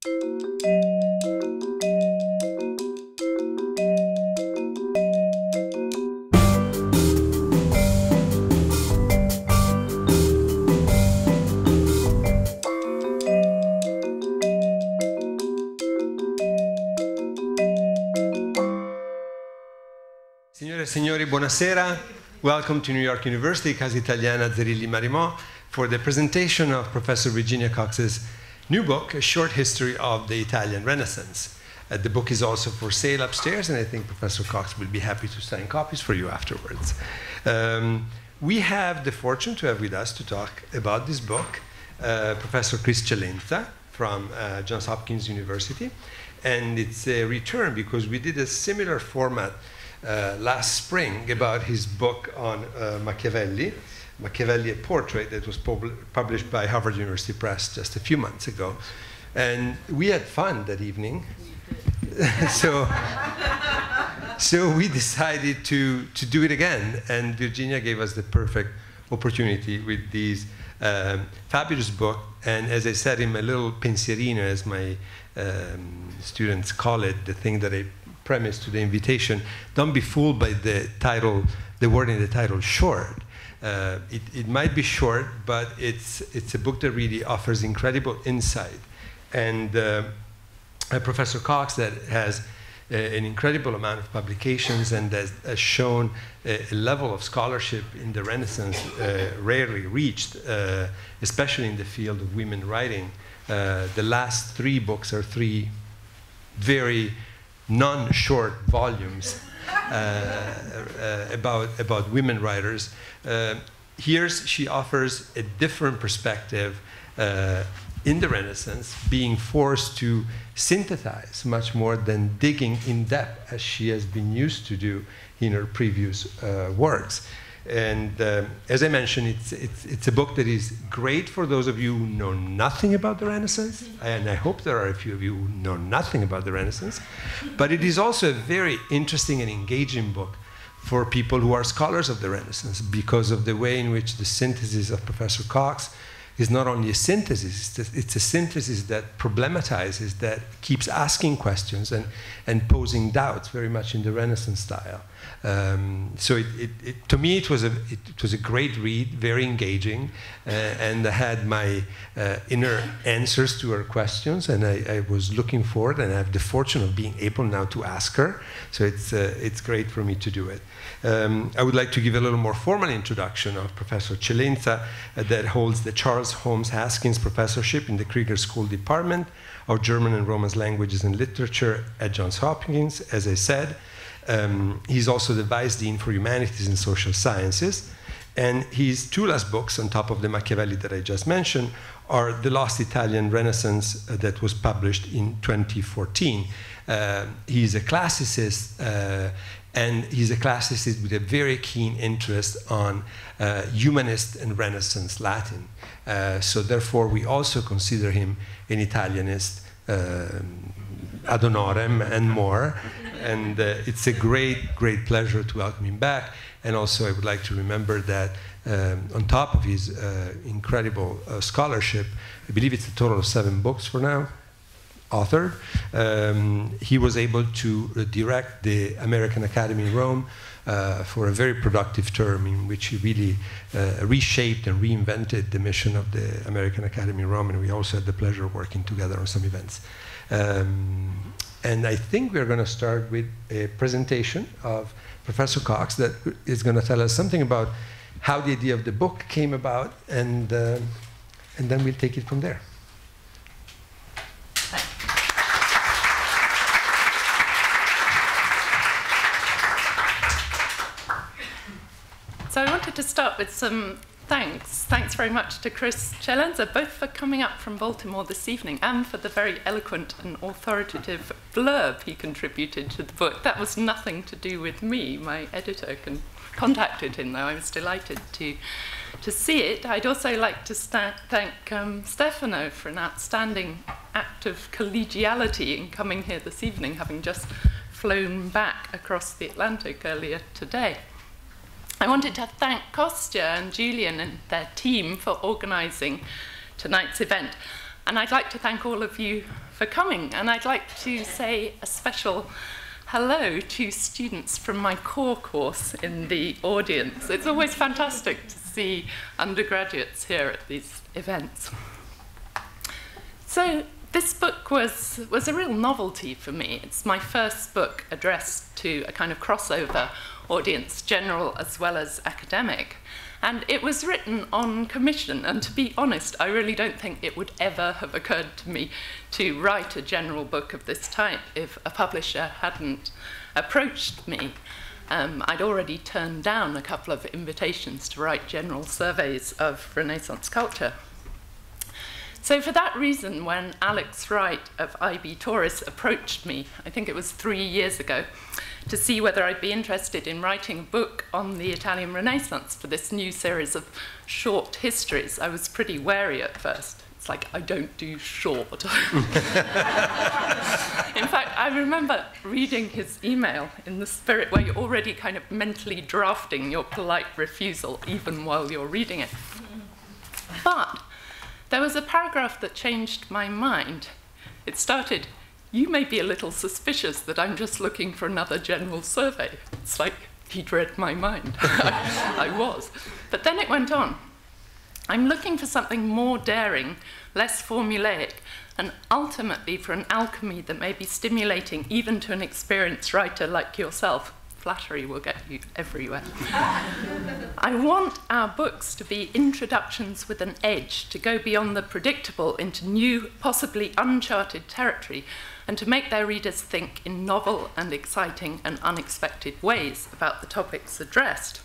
Signore e signori, buonasera. Welcome to New York University, Casa Italiana Zerilli-marimò, for the presentation of Professor Virginia Cox's new book, A Short History of the Italian Renaissance. The book is also for sale upstairs, and I think Professor Cox will be happy to sign copies for you afterwards. We have the fortune to have with us to talk about this book Professor Chris Celenza from Johns Hopkins University. And it's a return because we did a similar format last spring about his book on Machiavelli, a Portrait, that was published by Harvard University Press just a few months ago. And we had fun that evening. so we decided to do it again. And Virginia gave us the perfect opportunity with this fabulous book. And as I said in my little pensierino, as my students call it, the thing that I premise to the invitation, don't be fooled by the title, the word in the title, short. It might be short, but it's a book that really offers incredible insight. And Professor Cox, that has an incredible amount of publications and has shown a level of scholarship in the Renaissance rarely reached, especially in the field of women writing. The last three books are three very non-short volumes about women writers. Here she offers a different perspective in the Renaissance, being forced to synthesize much more than digging in depth as she has been used to do in her previous works. And as I mentioned, it's a book that is great for those of you who know nothing about the Renaissance, and I hope there are a few of you who know nothing about the Renaissance. But it is also a very interesting and engaging book for people who are scholars of the Renaissance, because of the way in which the synthesis of Professor Cox is not only a synthesis, it's a synthesis that problematizes, that keeps asking questions and posing doubts, very much in the Renaissance style. So to me, it was a great read, very engaging, and I had my inner answers to her questions, and I was looking forward, and I have the fortune of being able now to ask her. So it's great for me to do it. I would like to give a little more formal introduction of Professor Celenza, that holds the Charles Holmes Haskins Professorship in the Krieger School Department of German and Romance Languages and Literature at Johns Hopkins, as I said. He's also the Vice Dean for Humanities and Social Sciences. And his two last books, on top of the Machiavelli that I just mentioned, are The Lost Italian Renaissance, that was published in 2014. He's a classicist, and he's a classicist with a very keen interest on humanist and Renaissance Latin. So therefore, we also consider him an Italianist ad honorem and more. And it's a great, great pleasure to welcome him back. And also, I would like to remember that on top of his incredible scholarship, I believe it's a total of 7 books for now, authored. He was able to direct the American Academy in Rome for a very productive term, in which he really reshaped and reinvented the mission of the American Academy in Rome. And we also had the pleasure of working together on some events. And I think we're going to start with a presentation of Professor Cox that is going to tell us something about how the idea of the book came about, and then we'll take it from there. So I wanted to start with some thanks. Thanks very much to Chris Celenza, both for coming up from Baltimore this evening and for the very eloquent and authoritative blurb he contributed to the book. That was nothing to do with me. My editor contacted him, though. I was delighted to see it. I'd also like to thank Stefano for an outstanding act of collegiality in coming here this evening, having just flown back across the Atlantic earlier today. I wanted to thank Kostya and Julian and their team for organising tonight's event. And I'd like to thank all of you for coming. And I'd like to say a special hello to students from my core course in the audience. It's always fantastic to see undergraduates here at these events. So this book was a real novelty for me. It's my first book addressed to a kind of crossover audience, general as well as academic. And it was written on commission, and to be honest, I really don't think it would ever have occurred to me to write a general book of this type if a publisher hadn't approached me. I'd already turned down a couple of invitations to write general surveys of Renaissance culture. So for that reason, when Alex Wright of IB Tauris approached me, I think it was 3 years ago, to see whether I'd be interested in writing a book on the Italian Renaissance for this new series of short histories, I was pretty wary at first. It's like, I don't do short. In fact, I remember reading his email in the spirit where you're already kind of mentally drafting your polite refusal, even while you're reading it. But there was a paragraph that changed my mind. It started, "You may be a little suspicious that I'm just looking for another general survey." It's like he'd read my mind. I was. But then it went on. "I'm looking for something more daring, less formulaic, and ultimately for an alchemy that may be stimulating even to an experienced writer like yourself." Flattery will get you everywhere. "I want our books to be introductions with an edge, to go beyond the predictable into new, possibly uncharted territory, and to make their readers think in novel and exciting and unexpected ways about the topics addressed."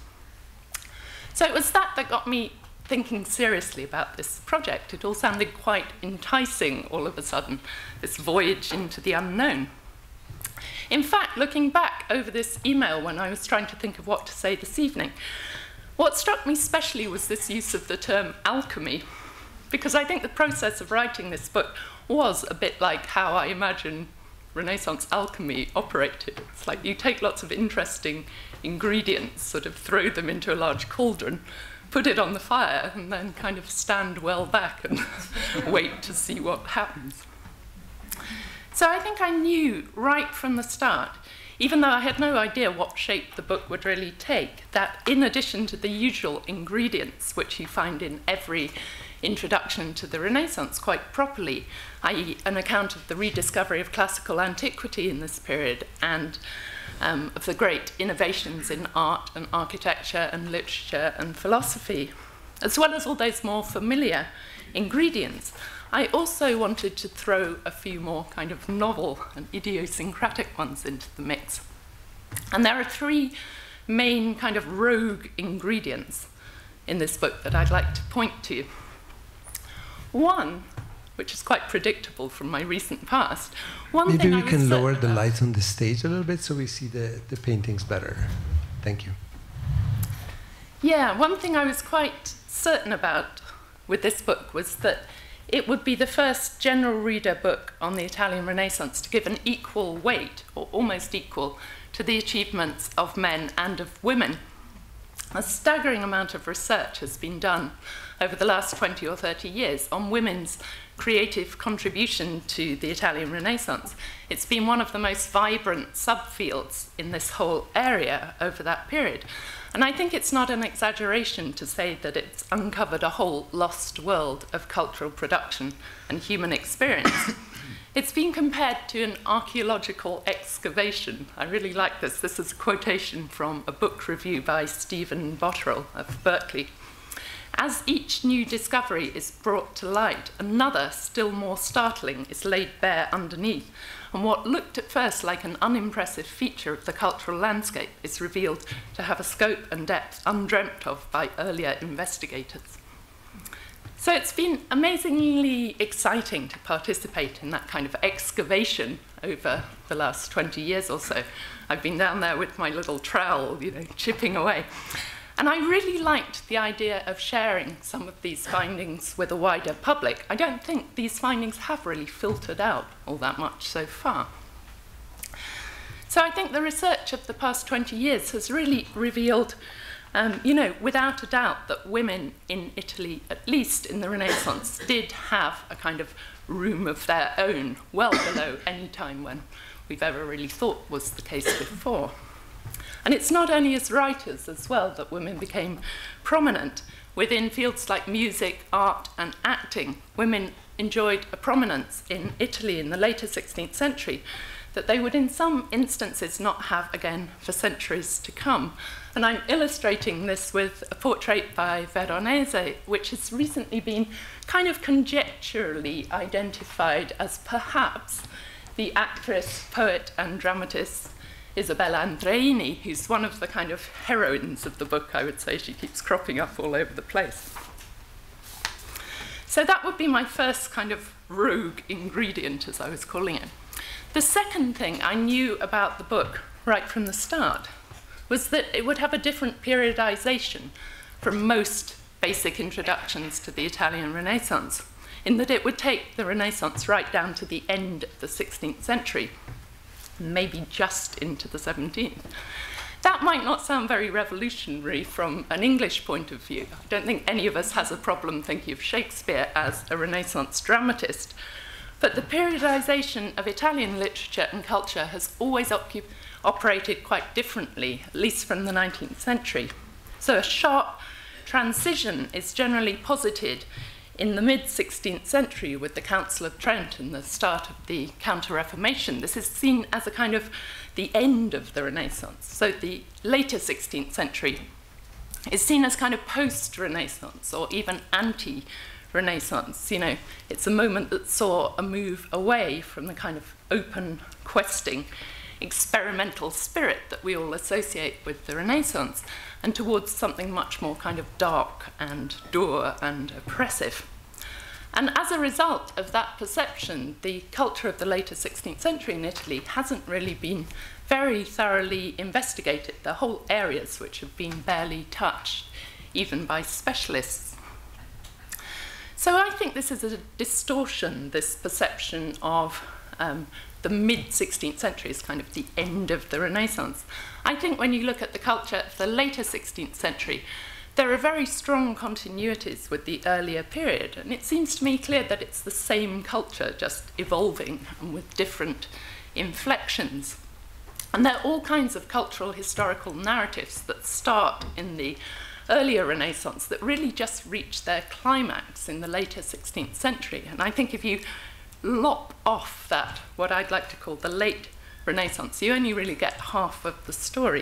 So it was that got me thinking seriously about this project. It all sounded quite enticing all of a sudden, this voyage into the unknown. In fact, looking back over this email when I was trying to think of what to say this evening, what struck me specially was this use of the term alchemy, because I think the process of writing this book was a bit like how I imagine Renaissance alchemy operated. It's like you take lots of interesting ingredients, sort of throw them into a large cauldron, put it on the fire, and then kind of stand well back and wait to see what happens. So I think I knew right from the start, even though I had no idea what shape the book would really take, that in addition to the usual ingredients, which you find in every introduction to the Renaissance quite properly, i.e. an account of the rediscovery of classical antiquity in this period and of the great innovations in art and architecture and literature and philosophy, as well as all those more familiar ingredients, I also wanted to throw a few more kind of novel and idiosyncratic ones into the mix. And there are 3 main kind of rogue ingredients in this book that I'd like to point to. One, which is quite predictable from my recent past. Maybe we can lower the lights on the stage a little bit so we see the paintings better. Thank you. Yeah, one thing I was quite certain about with this book was that it would be the first general reader book on the Italian Renaissance to give an equal weight, or almost equal, to the achievements of men and of women. A staggering amount of research has been done over the last 20 or 30 years on women's creative contribution to the Italian Renaissance. It's been one of the most vibrant subfields in this whole area over that period. And I think it's not an exaggeration to say that it's uncovered a whole lost world of cultural production and human experience. It's been compared to an archaeological excavation. I really like this. This is a quotation from a book review by Stephen Botterill of Berkeley. As each new discovery is brought to light, another, still more startling, is laid bare underneath, and what looked at first like an unimpressive feature of the cultural landscape is revealed to have a scope and depth undreamt of by earlier investigators. So it's been amazingly exciting to participate in that kind of excavation over the last 20 years or so. I've been down there with my little trowel, chipping away. And I really liked the idea of sharing some of these findings with a wider public. I don't think these findings have really filtered out all that much so far. So I think the research of the past 20 years has really revealed You know, without a doubt that women in Italy, at least in the Renaissance, did have a kind of room of their own, well below any time when we've ever really thought was the case before. And it's not only as writers as well that women became prominent. Within fields like music, art, and acting, women enjoyed a prominence in Italy in the later 16th century that they would in some instances not have again for centuries to come. And I'm illustrating this with a portrait by Veronese, which has recently been kind of conjecturally identified as perhaps the actress, poet, and dramatist Isabella Andreini, who's one of the kind of heroines of the book, I would say. She keeps cropping up all over the place. So that would be my first kind of rogue ingredient, as I was calling it. The second thing I knew about the book right from the start was that it would have a different periodization from most basic introductions to the Italian Renaissance, in that it would take the Renaissance right down to the end of the 16th century, maybe just into the 17th. That might not sound very revolutionary from an English point of view. I don't think any of us has a problem thinking of Shakespeare as a Renaissance dramatist, but the periodization of Italian literature and culture has always operated quite differently, at least from the 19th century. So a sharp transition is generally posited in the mid-16th century with the Council of Trent and the start of the Counter-Reformation. This is seen as a kind of the end of the Renaissance. So the later 16th century is seen as kind of post-Renaissance or even anti-Renaissance. You know, it's a moment that saw a move away from the kind of open, questing, experimental spirit that we all associate with the Renaissance, and towards something much more kind of dark and dour and oppressive. And as a result of that perception, the culture of the later 16th century in Italy hasn't really been very thoroughly investigated. There are whole areas which have been barely touched, even by specialists. So I think this is a distortion, this perception of the mid-16th century is kind of the end of the Renaissance. I think when you look at the culture of the later 16th century, there are very strong continuities with the earlier period, and it seems to me clear that it's the same culture, just evolving and with different inflections. And there are all kinds of cultural historical narratives that start in the earlier Renaissance that really just reach their climax in the later 16th century. And I think if you lop off that, what I'd like to call the late Renaissance, you only really get half of the story.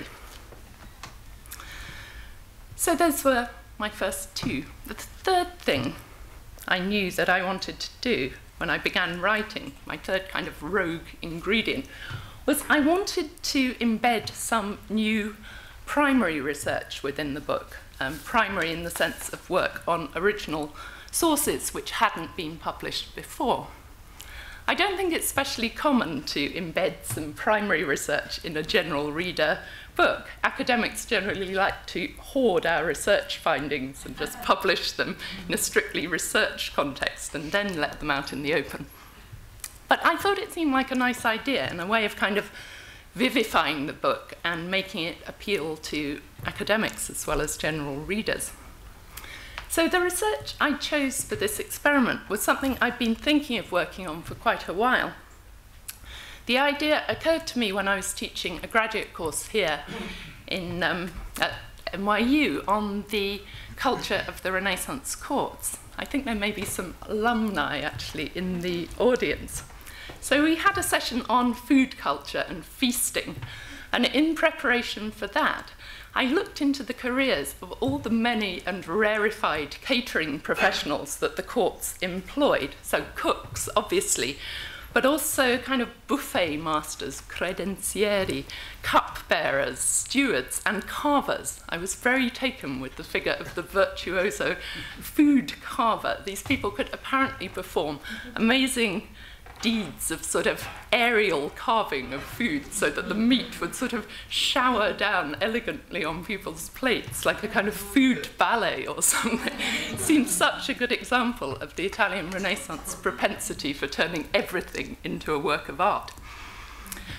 So those were my first two. The third thing I knew that I wanted to do when I began writing, my third kind of rogue ingredient, was I wanted to embed some new primary research within the book, primary in the sense of work on original sources which hadn't been published before. I don't think it's especially common to embed some primary research in a general reader book. Academics generally like to hoard our research findings and just publish them in a strictly research context and then let them out in the open. But I thought it seemed like a nice idea and a way of kind of vivifying the book and making it appeal to academics as well as general readers. So the research I chose for this experiment was something I'd been thinking of working on for quite a while. The idea occurred to me when I was teaching a graduate course here in, at NYU on the culture of the Renaissance courts. I think there may be some alumni actually in the audience. So we had a session on food culture and feasting, and in preparation for that, I looked into the careers of all the many and rarefied catering professionals that the courts employed. So cooks, obviously, but also kind of buffet masters, credenzieri, cupbearers, stewards, and carvers. I was very taken with the figure of the virtuoso food carver. These people could apparently perform amazing deeds of sort of aerial carving of food so that the meat would sort of shower down elegantly on people's plates like a kind of food ballet or something. It seems such a good example of the Italian Renaissance propensity for turning everything into a work of art.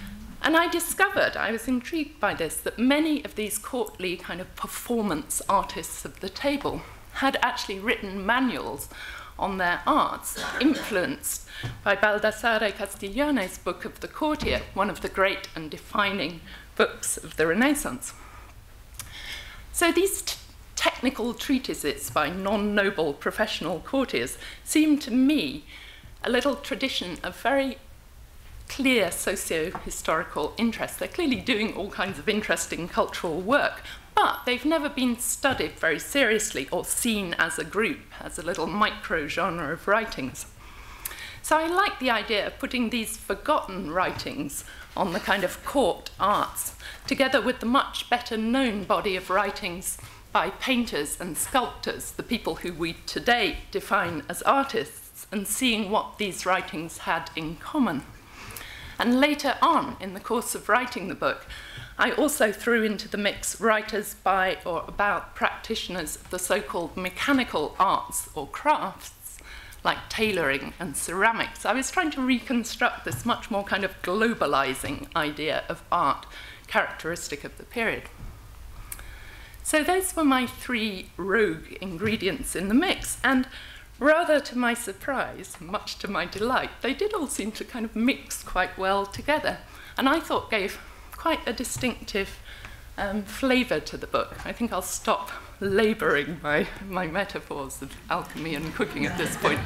And I discovered, I was intrigued by this, that many of these courtly kind of performance artists of the table had actually written manuals on their arts, influenced by Baldassare Castiglione's book of the Courtier, one of the great and defining books of the Renaissance. So these technical treatises by non-noble professional courtiers seem to me a little tradition of very clear socio-historical interest. They're clearly doing all kinds of interesting cultural work, but they've never been studied very seriously or seen as a group, as a little micro-genre of writings. So I like the idea of putting these forgotten writings on the kind of court arts, together with the much better known body of writings by painters and sculptors, the people who we today define as artists, and seeing what these writings had in common. And later on, in the course of writing the book, I also threw into the mix writers by or about practitioners of the so-called mechanical arts or crafts, like tailoring and ceramics. I was trying to reconstruct this much more kind of globalizing idea of art, characteristic of the period. So those were my three rogue ingredients in the mix, and rather to my surprise, much to my delight, they did all seem to kind of mix quite well together, and I thought gave quite a distinctive flavour to the book. I think I'll stop labouring my metaphors of alchemy and cooking at this point.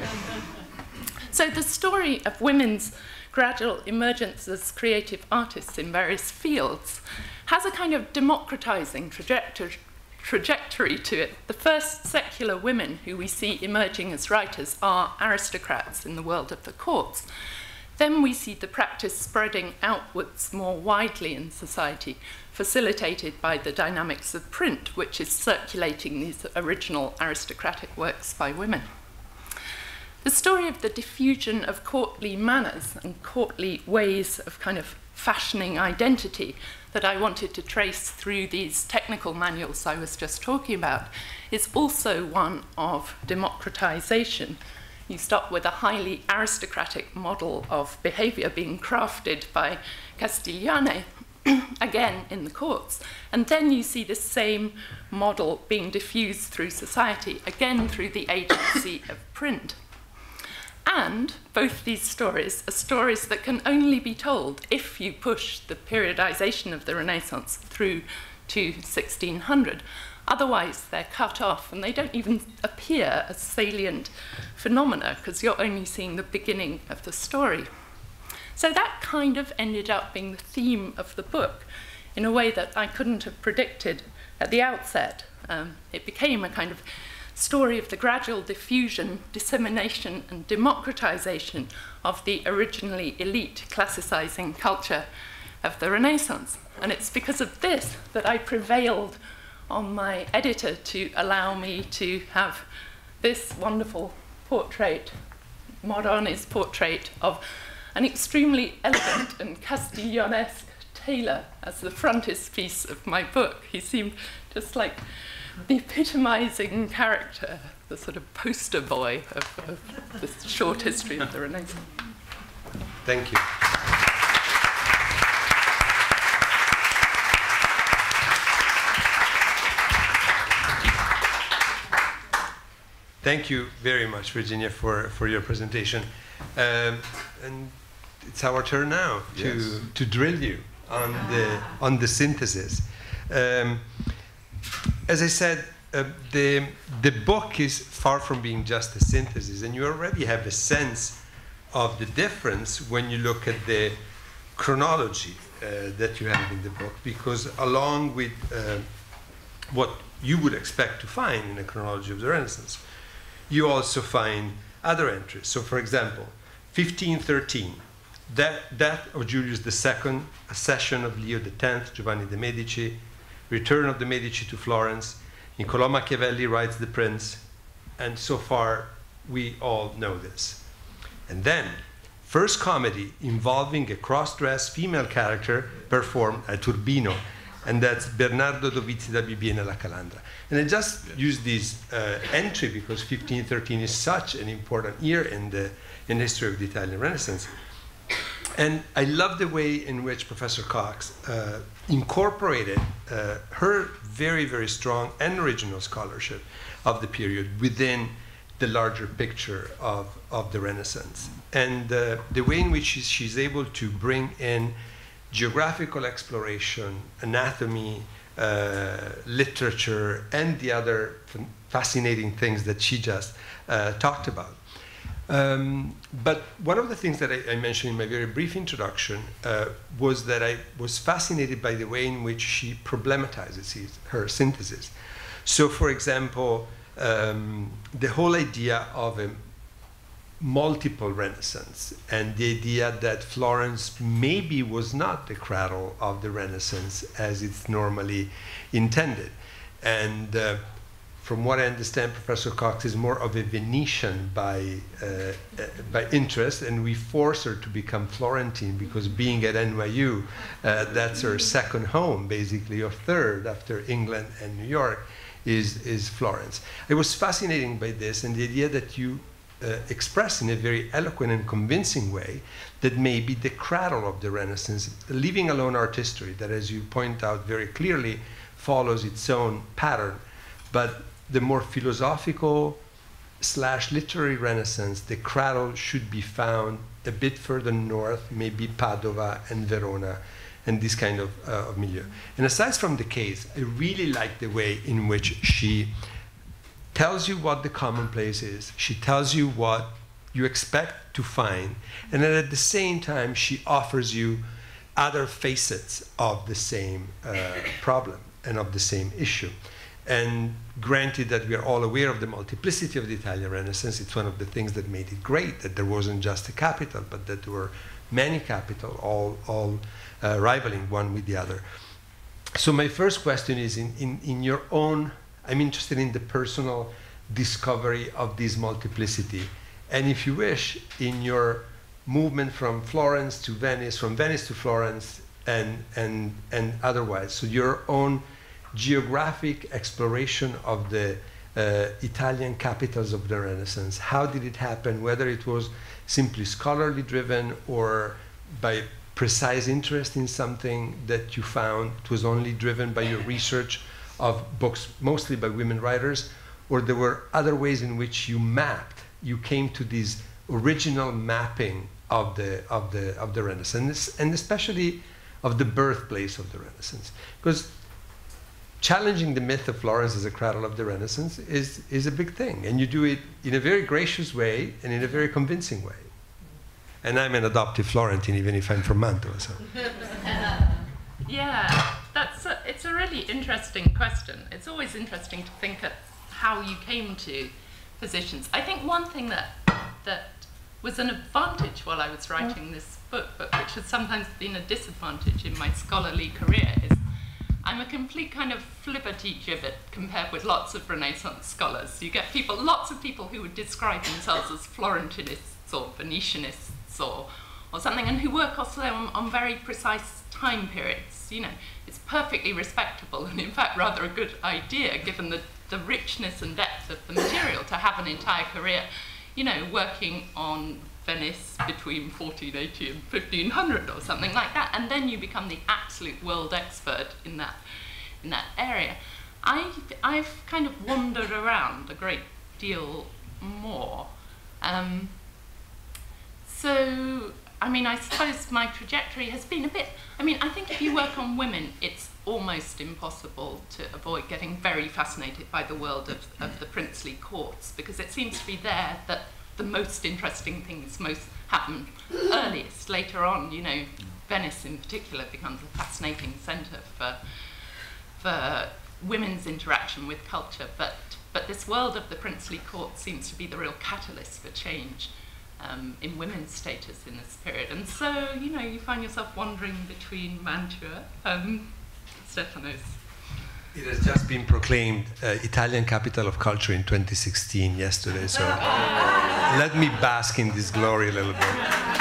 So the story of women's gradual emergence as creative artists in various fields has a kind of democratising trajectory to it. The first secular women who we see emerging as writers are aristocrats in the world of the courts. Then we see the practice spreading outwards more widely in society, facilitated by the dynamics of print, which is circulating these original aristocratic works by women. The story of the diffusion of courtly manners and courtly ways of kind of fashioning identity that I wanted to trace through these technical manuals I was just talking about is also one of democratization. You start with a highly aristocratic model of behavior being crafted by Castiglione, again in the courts, and then you see the same model being diffused through society, again through the agency of print. And both these stories are stories that can only be told if you push the periodization of the Renaissance through to 1600. Otherwise, they're cut off, and they don't even appear as salient phenomena, because you're only seeing the beginning of the story. So that kind of ended up being the theme of the book in a way that I couldn't have predicted at the outset. It became a kind of story of the gradual diffusion, dissemination, and democratization of the originally elite classicizing culture of the Renaissance. And it's because of this that I prevailed on my editor to allow me to have this wonderful portrait, Moroni's portrait of an extremely elegant and Castiglionesque tailor as the frontispiece of my book. He seemed just like the epitomizing character, the sort of poster boy of this short history of the Renaissance. Thank you. Thank you very much, Virginia, for your presentation. And it's our turn now to drill you on the synthesis. As I said, the book is far from being just a synthesis, and you already have a sense of the difference when you look at the chronology that you have in the book, because along with what you would expect to find in a chronology of the Renaissance, you also find other entries. So, for example, 1513, death of Julius II, accession of Leo X, Giovanni de' Medici, return of the Medici to Florence, Niccolò Machiavelli writes The Prince, and so far we all know this. And then, first comedy involving a cross-dressed female character performed at Urbino, and that's Bernardo Dovizzi da Bibbiena la Calandra. And I just use this entry because 1513 is such an important year in the history of the Italian Renaissance. And I love the way in which Professor Cox incorporated her very, very strong and original scholarship of the period within the larger picture of the Renaissance. And the way in which she's able to bring in geographical exploration, anatomy, literature, and the other fascinating things that she just talked about. But one of the things that I mentioned in my very brief introduction was that I was fascinated by the way in which she problematizes her synthesis. So, for example, the whole idea of a multiple Renaissance and the idea that Florence maybe was not the cradle of the Renaissance as it's normally intended. And from what I understand, Professor Cox is more of a Venetian by interest, and we force her to become Florentine because being at NYU, that's her second home, basically, or third after England and New York, is Florence. It was fascinating by this, and the idea that you express in a very eloquent and convincing way that maybe the cradle of the Renaissance, leaving alone art history, that, as you point out very clearly, follows its own pattern, but the more philosophical / literary Renaissance, the cradle should be found a bit further north, maybe Padova and Verona, and this kind of milieu. And aside from the case, I really like the way in which she tells you what the commonplace is. She tells you what you expect to find, and then at the same time, she offers you other facets of the same problem and of the same issue. And granted that we are all aware of the multiplicity of the Italian Renaissance, it's one of the things that made it great, that there wasn't just a capital, but that there were many capitals, all rivaling one with the other. So my first question is, in your own, I'm interested in the personal discovery of this multiplicity. And if you wish, in your movement from Florence to Venice, from Venice to Florence, and otherwise, so your own geographic exploration of the Italian capitals of the Renaissance. How did it happen? Whether it was simply scholarly driven or by precise interest in something that you found, it was only driven by your research of books, mostly by women writers, or there were other ways in which you mapped, you came to this original mapping of the Renaissance, and especially of the birthplace of the Renaissance. Because challenging the myth of Florence as a cradle of the Renaissance is a big thing. And you do it in a very gracious way and in a very convincing way. And I'm an adoptive Florentine, even if I'm from Mantua. So. Yeah, it's a really interesting question. It's always interesting to think at how you came to positions. I think one thing that was an advantage while I was writing this book, but which has sometimes been a disadvantage in my scholarly career, is I'm a complete kind of flibbertigibbet compared with lots of Renaissance scholars. You get lots of people who would describe themselves as Florentinists or Venetianists or something, and who work also on very precise time periods. You know, it's perfectly respectable and in fact rather a good idea given the richness and depth of the material to have an entire career, you know, working on Venice between 1480 and 1500 or something like that, and then you become the absolute world expert in that area. I've kind of wandered around a great deal more. So, I mean, I suppose my trajectory has been a bit, I mean, I think if you work on women, it's almost impossible to avoid getting very fascinated by the world of the princely courts, because it seems to be there that the most interesting things happen earliest. Later on, you know, Venice in particular becomes a fascinating centre for women's interaction with culture, but this world of the princely court seems to be the real catalyst for change in women's status in this period. And so, you know, you find yourself wandering between Mantua, Stefano's. It has just been proclaimed Italian capital of culture in 2016 yesterday, so let me bask in this glory a little bit.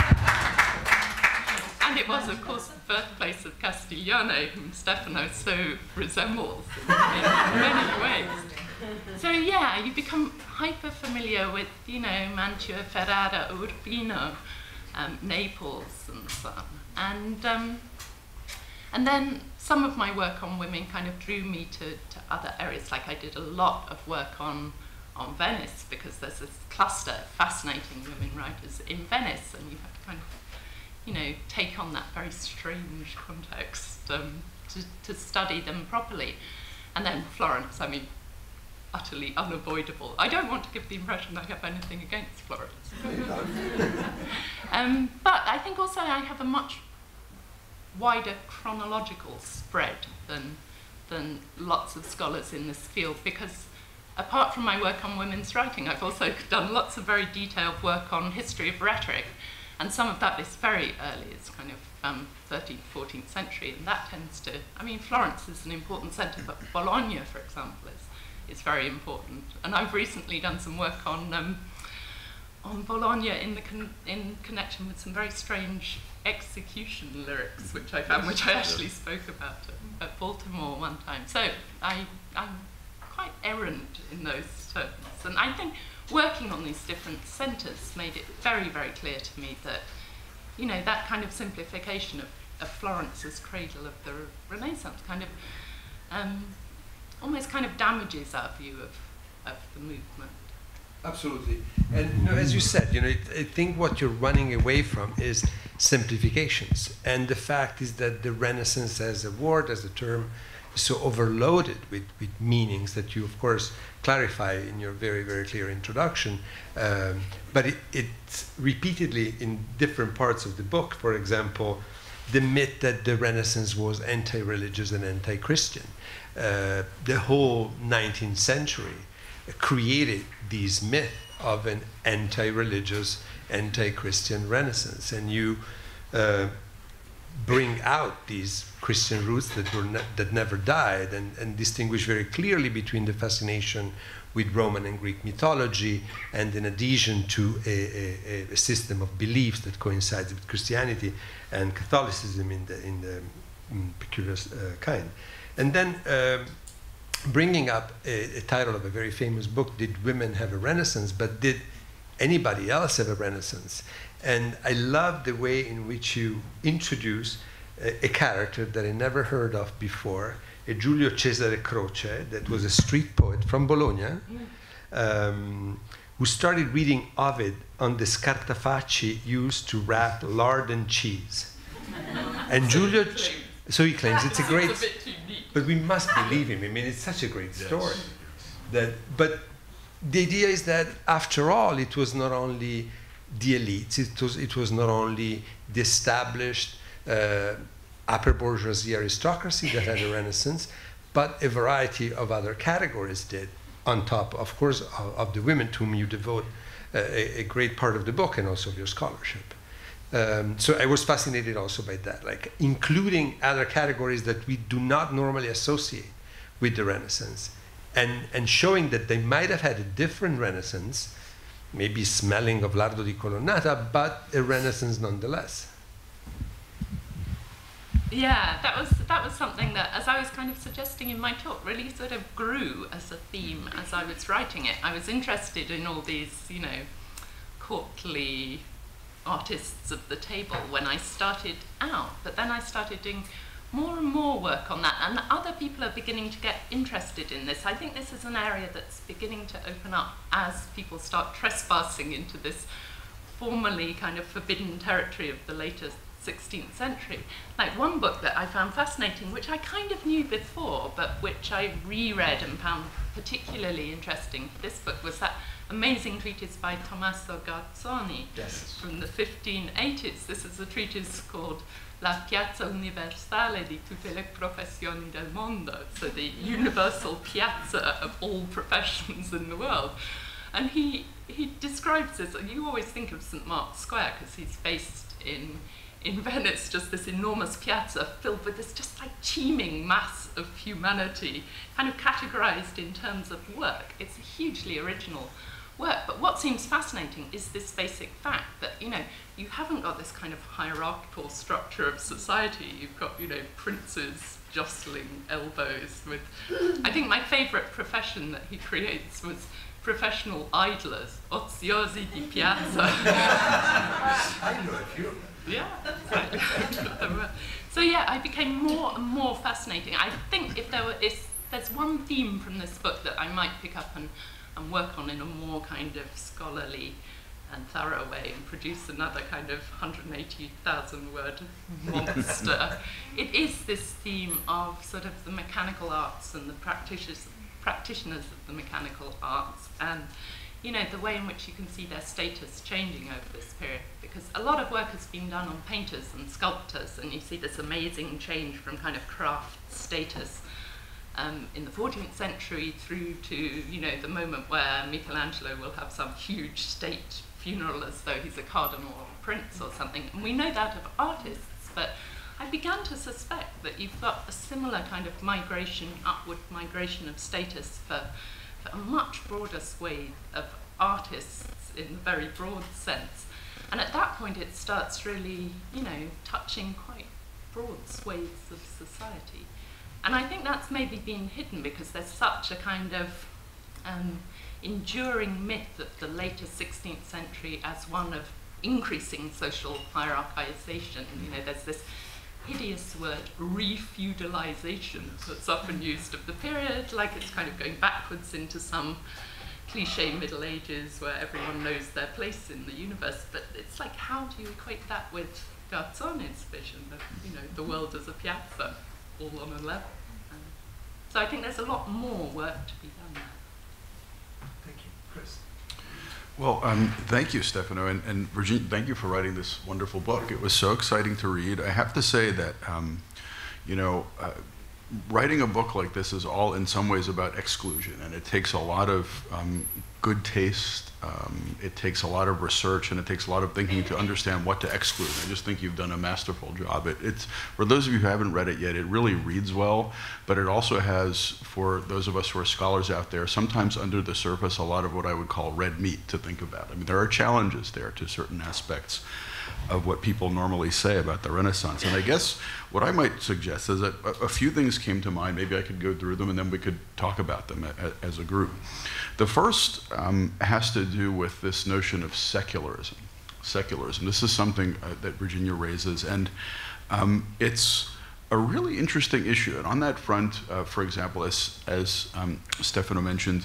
And it was, of course, the birthplace of Castiglione, whom Stefano so resembles in many ways. So yeah, you become hyper familiar with, you know, Mantua, Ferrara, Urbino, Naples and so on. And then some of my work on women kind of drew me to other areas. Like I did a lot of work on Venice, because there's this cluster of fascinating women writers in Venice, and you have to kind of, take on that very strange context to study them properly. And then Florence, I mean, utterly unavoidable. I don't want to give the impression I have anything against Florence. But I think also I have a much wider chronological spread than lots of scholars in this field, because apart from my work on women's writing, I've also done lots of very detailed work on history of rhetoric, and some of that is very early. It's kind of 13th, 14th century, and that tends to, I mean, Florence is an important centre, but Bologna, for example, is very important. And I've recently done some work on Bologna in connection with some very strange execution lyrics, which I found, which I actually spoke about at Baltimore one time. So I'm quite errant in those terms. And I think working on these different centres made it very, very clear to me that, that kind of simplification of Florence as cradle of the Renaissance kind of almost kind of damages our view of the movement. Absolutely. And as you said, I think what you're running away from is simplifications. And the fact is that the Renaissance as a word, as a term, is so overloaded with meanings that you, of course, clarify in your very, very clear introduction. But it's repeatedly in different parts of the book. For example, the myth that the Renaissance was anti-religious and anti-Christian. The whole 19th century created these myth of an anti-religious, anti-Christian Renaissance, and you bring out these Christian roots that never died, and distinguish very clearly between the fascination with Roman and Greek mythology and an adhesion to a system of beliefs that coincides with Christianity and Catholicism in the peculiar kind. And then bringing up a title of a very famous book, Did Women Have a Renaissance? But did anybody else have a Renaissance? And I love the way in which you introduce a character that I never heard of before, a Giulio Cesare Croce, that was a street poet from Bologna, who started reading Ovid on the scartafacci used to wrap lard and cheese. And Giulio, so he claims it's a great, but we must believe him. I mean, it's such a great story. But the idea is that, after all, it was not only the elites, it was not only the established upper bourgeoisie aristocracy that had a Renaissance, but a variety of other categories did, on top, of course, of the women to whom you devote a great part of the book and also of your scholarship. So I was fascinated also by that, like including other categories that we do not normally associate with the Renaissance, and showing that they might have had a different Renaissance, maybe smelling of lardo di colonnata, but a Renaissance nonetheless. Yeah, that was something that, as I was kind of suggesting in my talk, really sort of grew as a theme as I was writing it. I was interested in all these, courtly artists of the table when I started out, but then I started doing more and more work on that, and other people are beginning to get interested in this. I think this is an area that's beginning to open up as people start trespassing into this formerly kind of forbidden territory of the later 16th century. Like one book that I found fascinating, which I kind of knew before, but which I reread and found particularly interesting for this book, was that amazing treatise by Tommaso Garzoni from the 1580s. This is a treatise called La Piazza Universale di tutte le professioni del mondo, so the universal piazza of all professions in the world. And he describes this, and you always think of St. Mark's Square because he's based in Venice, just this enormous piazza filled with this just like teeming mass of humanity, kind of categorized in terms of work. It's a hugely original work, but what seems fascinating is this basic fact that, you haven't got this kind of hierarchical structure of society. You've got, princes jostling elbows with, I think my favorite profession that he creates was professional idlers, oziosi di piazza. I know a few. Yeah, exactly. So yeah, I became more and more fascinating. I think if there's one theme from this book that I might pick up and work on in a more kind of scholarly and thorough way and produce another kind of 180,000 word monster, it is this theme of sort of the mechanical arts and the practitioners of the mechanical arts, and you know, the way in which you can see their status changing over this period, because a lot of work has been done on painters and sculptors, and you see this amazing change from kind of craft status in the 14th century through to, you know, the moment where Michelangelo will have some huge state funeral as though he's a cardinal or a prince or something. And we know that of artists, but I began to suspect that you've got a similar kind of migration, upward migration of status for a much broader swathe of artists in the very broad sense. And at that point it starts really, you know, touching quite broad swathes of society. And I think that's maybe been hidden because there's such a kind of enduring myth of the later 16th century as one of increasing social hierarchization. You know, there's this hideous word, refeudalization, that's often used of the period, like it's kind of going backwards into some cliche Middle Ages where everyone knows their place in the universe. But it's like, how do you equate that with Garzone's vision of, you know, the world as a piazza, all on a level? So I think there's a lot more work to be done there. Thank you. Chris? Well, thank you, Stefano, and Virginia, thank you for writing this wonderful book. It was so exciting to read. I have to say that, you know, writing a book like this is all in some ways about exclusion, and it takes a lot of good taste, it takes a lot of research, and it takes a lot of thinking to understand what to exclude. I just think you've done a masterful job. It's, for those of you who haven't read it yet, it really reads well, but it also has, for those of us who are scholars out there, sometimes under the surface, a lot of what I would call red meat to think about. I mean, there are challenges there to certain aspects of what people normally say about the Renaissance. And I guess what I might suggest is that a few things came to mind. Maybe I could go through them and then we could talk about them as a group. The first has to do with this notion of secularism. Secularism. This is something that Virginia raises, and it's a really interesting issue. And on that front, for example, as Stefano mentioned,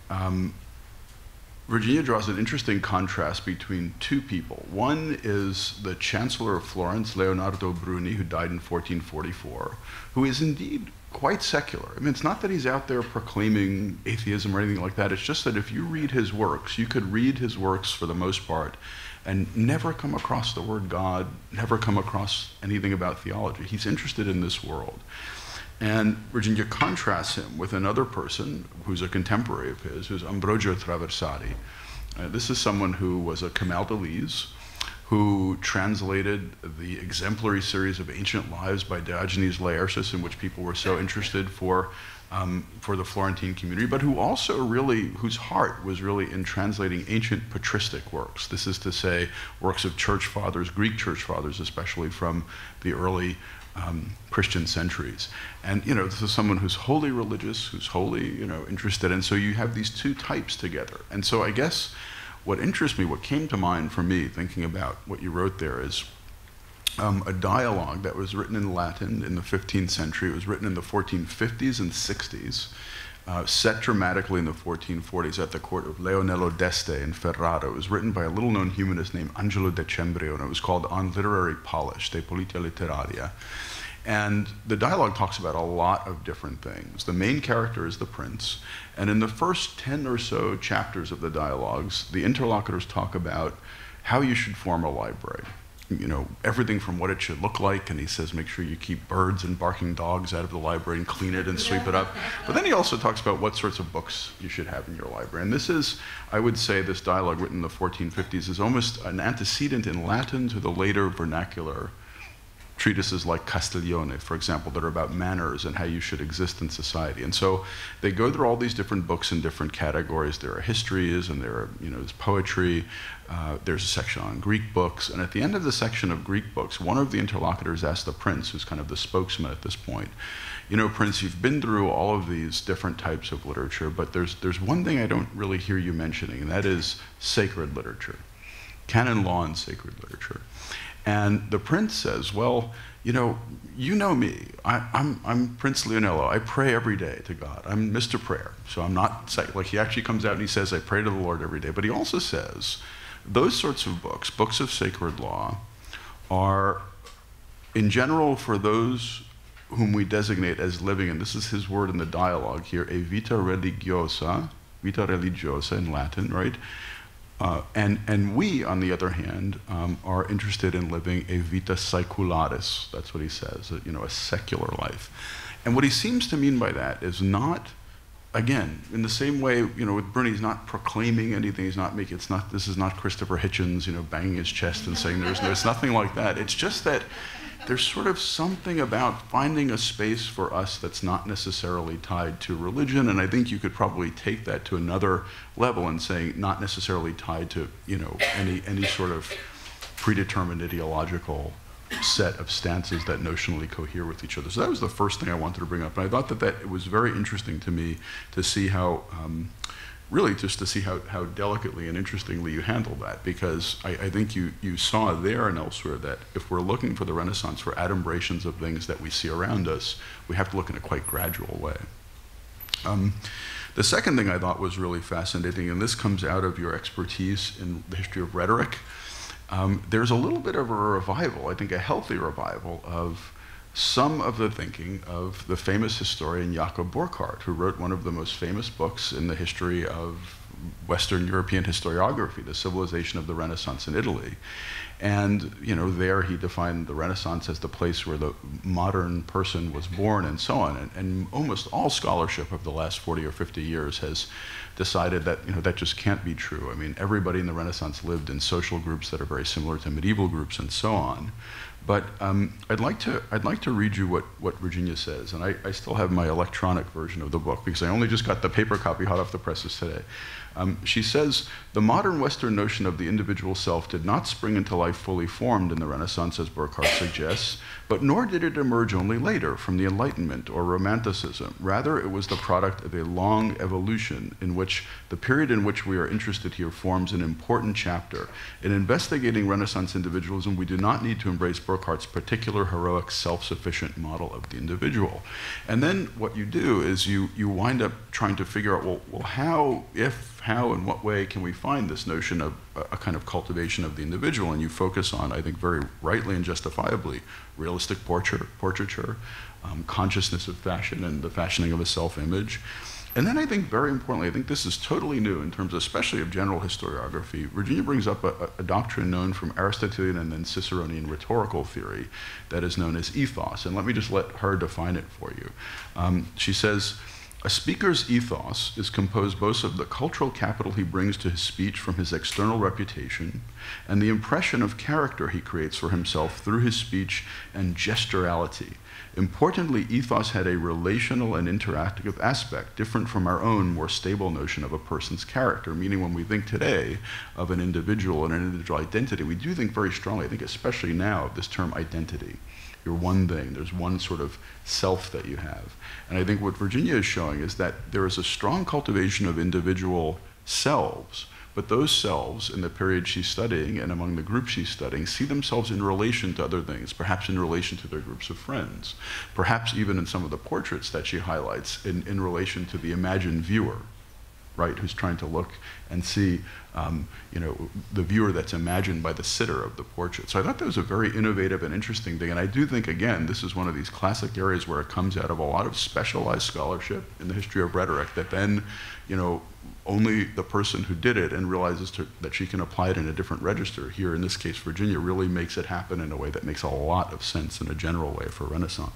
Virginia draws an interesting contrast between two people. One is the Chancellor of Florence, Leonardo Bruni, who died in 1444, who is indeed quite secular. I mean, it's not that he's out there proclaiming atheism or anything like that. It's just that if you read his works, you could read his works for the most part and never come across the word God, never come across anything about theology. He's interested in this world. And Virginia contrasts him with another person who's a contemporary of his, who's Ambrogio Traversari. This is someone who was a Camaldolese, who translated the exemplary series of ancient lives by Diogenes Laertius, in which people were so interested for the Florentine community, but who also really, whose heart was really in translating ancient patristic works. This is to say, works of church fathers, Greek church fathers, especially from the early Christian centuries. And, you know, this is someone who's wholly religious, who's wholly, you know, interested. And so you have these two types together. And so I guess what interests me, what came to mind for me thinking about what you wrote there is a dialogue that was written in Latin in the 15th century. It was written in the 1450s and 60s, set dramatically in the 1440s at the court of Leonello d'Este in Ferrara. It was written by a little-known humanist named Angelo Decembrio, and it was called On Literary Polish, De Politica Literaria. And the dialogue talks about a lot of different things. The main character is the prince, and in the first 10 or so chapters of the dialogues, the interlocutors talk about how you should form a library. You know, everything from what it should look like, and he says make sure you keep birds and barking dogs out of the library and clean it and sweep it up. But then he also talks about what sorts of books you should have in your library. And this is, I would say, this dialogue written in the 1450s is almost an antecedent in Latin to the later vernacular treatises like Castiglione, for example, that are about manners and how you should exist in society. And so they go through all these different books in different categories. There are histories, and there are, there's poetry. There's a section on Greek books. And at the end of the section of Greek books, one of the interlocutors asked the prince, who's kind of the spokesman at this point, Prince, you've been through all of these different types of literature, but there's one thing I don't really hear you mentioning, and that is sacred literature, canon law and sacred literature. And the prince says, well, you know me. I'm Prince Leonello. I pray every day to God. I'm Mr. Prayer. So I'm not, like, he actually comes out and he says, I pray to the Lord every day. But he also says, those sorts of books, books of sacred law, are, in general, for those whom we designate as living, and this is his word in the dialogue here, a vita religiosa in Latin, right? And we, on the other hand, are interested in living a vita saecularis. That's what he says, a secular life. And what he seems to mean by that is not, again, in the same way, with Bruni, he's not proclaiming anything. He's not making. This is not Christopher Hitchens, banging his chest and saying there's nothing like that. It's just that there's sort of something about finding a space for us that's not necessarily tied to religion, and I think you could probably take that to another level and say not necessarily tied to any sort of predetermined ideological set of stances that notionally cohere with each other. So that was the first thing I wanted to bring up, and I thought that it was very interesting to me to see how really just to see how delicately and interestingly you handled that, because I think you saw there and elsewhere that if we're looking for the Renaissance for adumbrations of things that we see around us, we have to look in a quite gradual way. The second thing I thought was really fascinating, and this comes out of your expertise in the history of rhetoric, there's a little bit of a revival, I think a healthy revival, of some of the thinking of the famous historian Jakob Burckhardt, who wrote one of the most famous books in the history of Western European historiography, The Civilization of the Renaissance in Italy. And there he defined the Renaissance as the place where the modern person was born and so on. And almost all scholarship of the last 40 or 50 years has decided that that just can't be true. I mean, everybody in the Renaissance lived in social groups that are very similar to medieval groups and so on. But I'd like to read you what Virginia says, and I still have my electronic version of the book because I only just got the paper copy hot off the presses today. She says, the modern Western notion of the individual self did not spring into life fully formed in the Renaissance, as Burckhardt suggests, but nor did it emerge only later from the Enlightenment or Romanticism. Rather, it was the product of a long evolution in which the period in which we are interested here forms an important chapter. In investigating Renaissance individualism, we do not need to embrace Burckhardt's particular heroic, self-sufficient model of the individual. And then what you do is you wind up trying to figure out, well, how, in what way can we find this notion of a kind of cultivation of the individual? And you focus on, I think very rightly and justifiably, realistic portraiture, consciousness of fashion and the fashioning of a self-image. And then I think very importantly, I think this is totally new in terms especially of general historiography. Virginia brings up a doctrine known from Aristotelian and then Ciceronian rhetorical theory that is known as ethos. And let me just let her define it for you. She says, a speaker's ethos is composed both of the cultural capital he brings to his speech from his external reputation and the impression of character he creates for himself through his speech and gesturality. Importantly, ethos had a relational and interactive aspect, different from our own more stable notion of a person's character, meaning when we think today of an individual and an individual identity, we do think very strongly, I think especially now, of this term identity. You're one thing, there's one sort of self that you have. And I think what Virginia is showing is that there is a strong cultivation of individual selves, but those selves in the period she's studying and among the groups she's studying see themselves in relation to other things, perhaps in relation to their groups of friends, perhaps even in some of the portraits that she highlights in relation to the imagined viewer, right, who's trying to look and see the viewer that's imagined by the sitter of the portrait. So I thought that was a very innovative and interesting thing, and I do think, again, this is one of these classic areas where it comes out of a lot of specialized scholarship in the history of rhetoric that then, only the person who did it and realizes that she can apply it in a different register, here in this case Virginia, really makes it happen in a way that makes a lot of sense in a general way for Renaissance.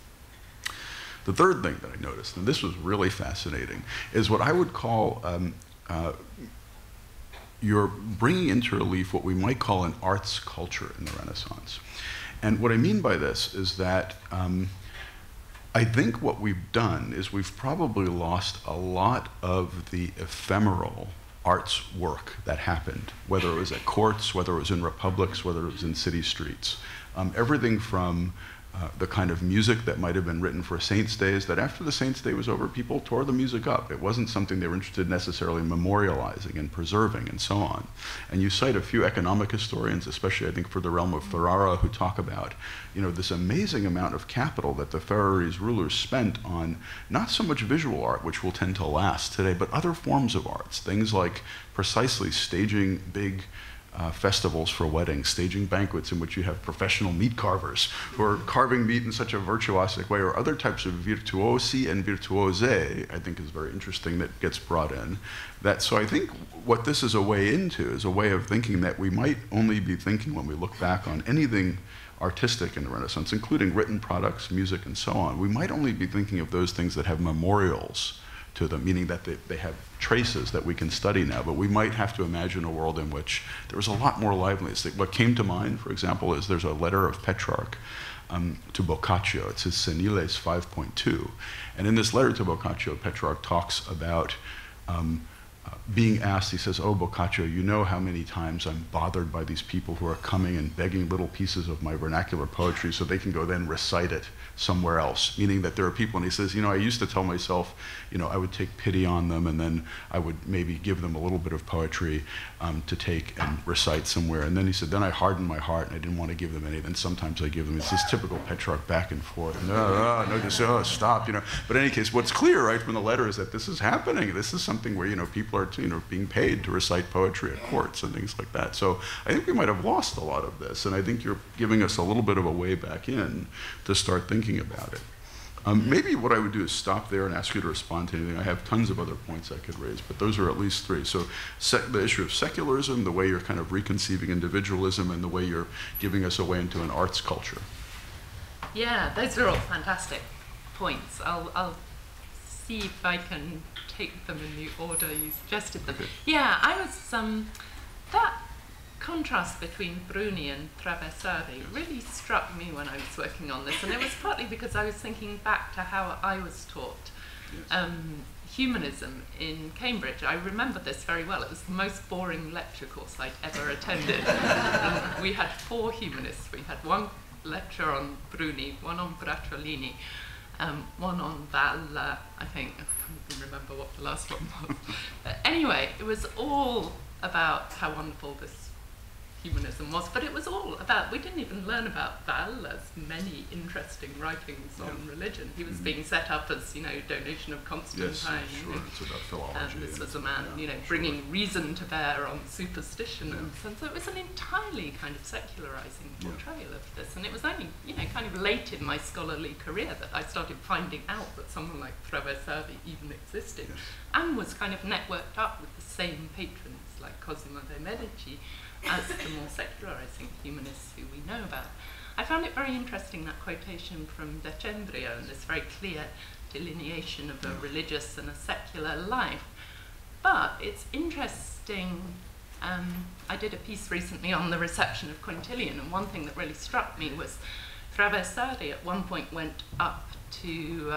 The third thing that I noticed, and this was really fascinating, is what I would call you're bringing into relief what we might call an arts culture in the Renaissance. And what I mean by this is that I think what we've done is we've probably lost a lot of the ephemeral arts work that happened, whether it was at courts, whether it was in republics, whether it was in city streets. Everything from the kind of music that might have been written for saints' days, that after the saints' day was over, people tore the music up. It wasn't something they were interested necessarily in memorializing and preserving and so on. And you cite a few economic historians, especially I think for the realm of Ferrara, who talk about, you know, this amazing amount of capital that the Ferrarese rulers spent on not so much visual art, which will tend to last today, but other forms of arts, things like precisely staging big festivals for weddings, staging banquets in which you have professional meat carvers who are carving meat in such a virtuosic way, or other types of virtuosi and virtuose, I think is very interesting that gets brought in. So I think what this is a way into is a way of thinking that we might only be thinking when we look back on anything artistic in the Renaissance, including written products, music, and so on. We might only be thinking of those things that have memorials to them, meaning that they have traces that we can study now, but we might have to imagine a world in which there was a lot more liveliness. What came to mind, for example, is there's a letter of Petrarch to Boccaccio. It's his Seniles 5.2. And in this letter to Boccaccio, Petrarch talks about being asked, he says, "Oh, Boccaccio, you know how many times I'm bothered by these people who are coming and begging little pieces of my vernacular poetry so they can go then recite it somewhere else," meaning that there are people, and he says, you know, I used to tell myself, you know, I would take pity on them and then I would maybe give them a little bit of poetry to take and recite somewhere. And then he said, then I hardened my heart and I didn't want to give them any. Then sometimes I give them. It's this typical Petrarch back and forth. No, just stop, you know. But in any case, what's clear, right, from the letter is that this is happening. This is something where, you know, people are, you know, being paid to recite poetry at courts and things like that. So I think we might have lost a lot of this, and I think you're giving us a little bit of a way back in to start thinking about it. Maybe what I would do is stop there and ask you to respond to anything. I have tons of other points I could raise, but those are at least three. So the issue of secularism, the way you're kind of reconceiving individualism, and the way you're giving us a way into an arts culture. Yeah, those are all fantastic points. I'll see if I can take them in the order you suggested them. Okay. Yeah, I was, that contrast between Bruni and Traversari really struck me when I was working on this, and it was partly because I was thinking back to how I was taught humanism in Cambridge. I remember this very well. It was the most boring lecture course I'd ever attended. And we had 4 humanists. We had one lecture on Bruni, one on Bracciolini, one on Valla, I think. I can't even remember what the last one was. But anyway, it was all about how wonderful this humanism was, but it was all about, we didn't even learn about Valla's many interesting writings on religion. He was being set up as, you know, donation of Constantine. Yes, sure. It's about philology. This was a man, you know, bringing reason to bear on superstition, and so it was an entirely kind of secularizing portrayal of this. And it was only, you know, kind of late in my scholarly career that I started finding out that someone like Traversari even existed, and was kind of networked up with the same patrons like Cosimo de' Medici as the more secularizing humanists who we know about. I found it very interesting, that quotation from Decembrio, and this very clear delineation of a religious and a secular life. But it's interesting, I did a piece recently on the reception of Quintilian, and one thing that really struck me was Traversari at one point went up to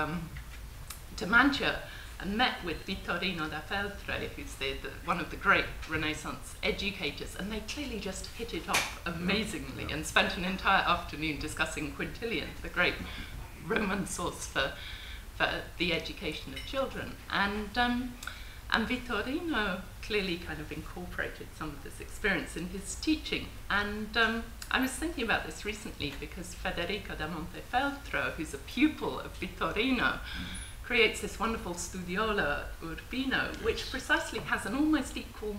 Mantua and met with Vittorino da Feltre, who's one of the great Renaissance educators, and they clearly just hit it off amazingly and spent an entire afternoon discussing Quintilian, the great Roman source for the education of children. And Vittorino clearly kind of incorporated some of this experience in his teaching. And I was thinking about this recently because Federico da Montefeltro, who's a pupil of Vittorino, creates this wonderful studiola Urbino, which precisely has an almost equal,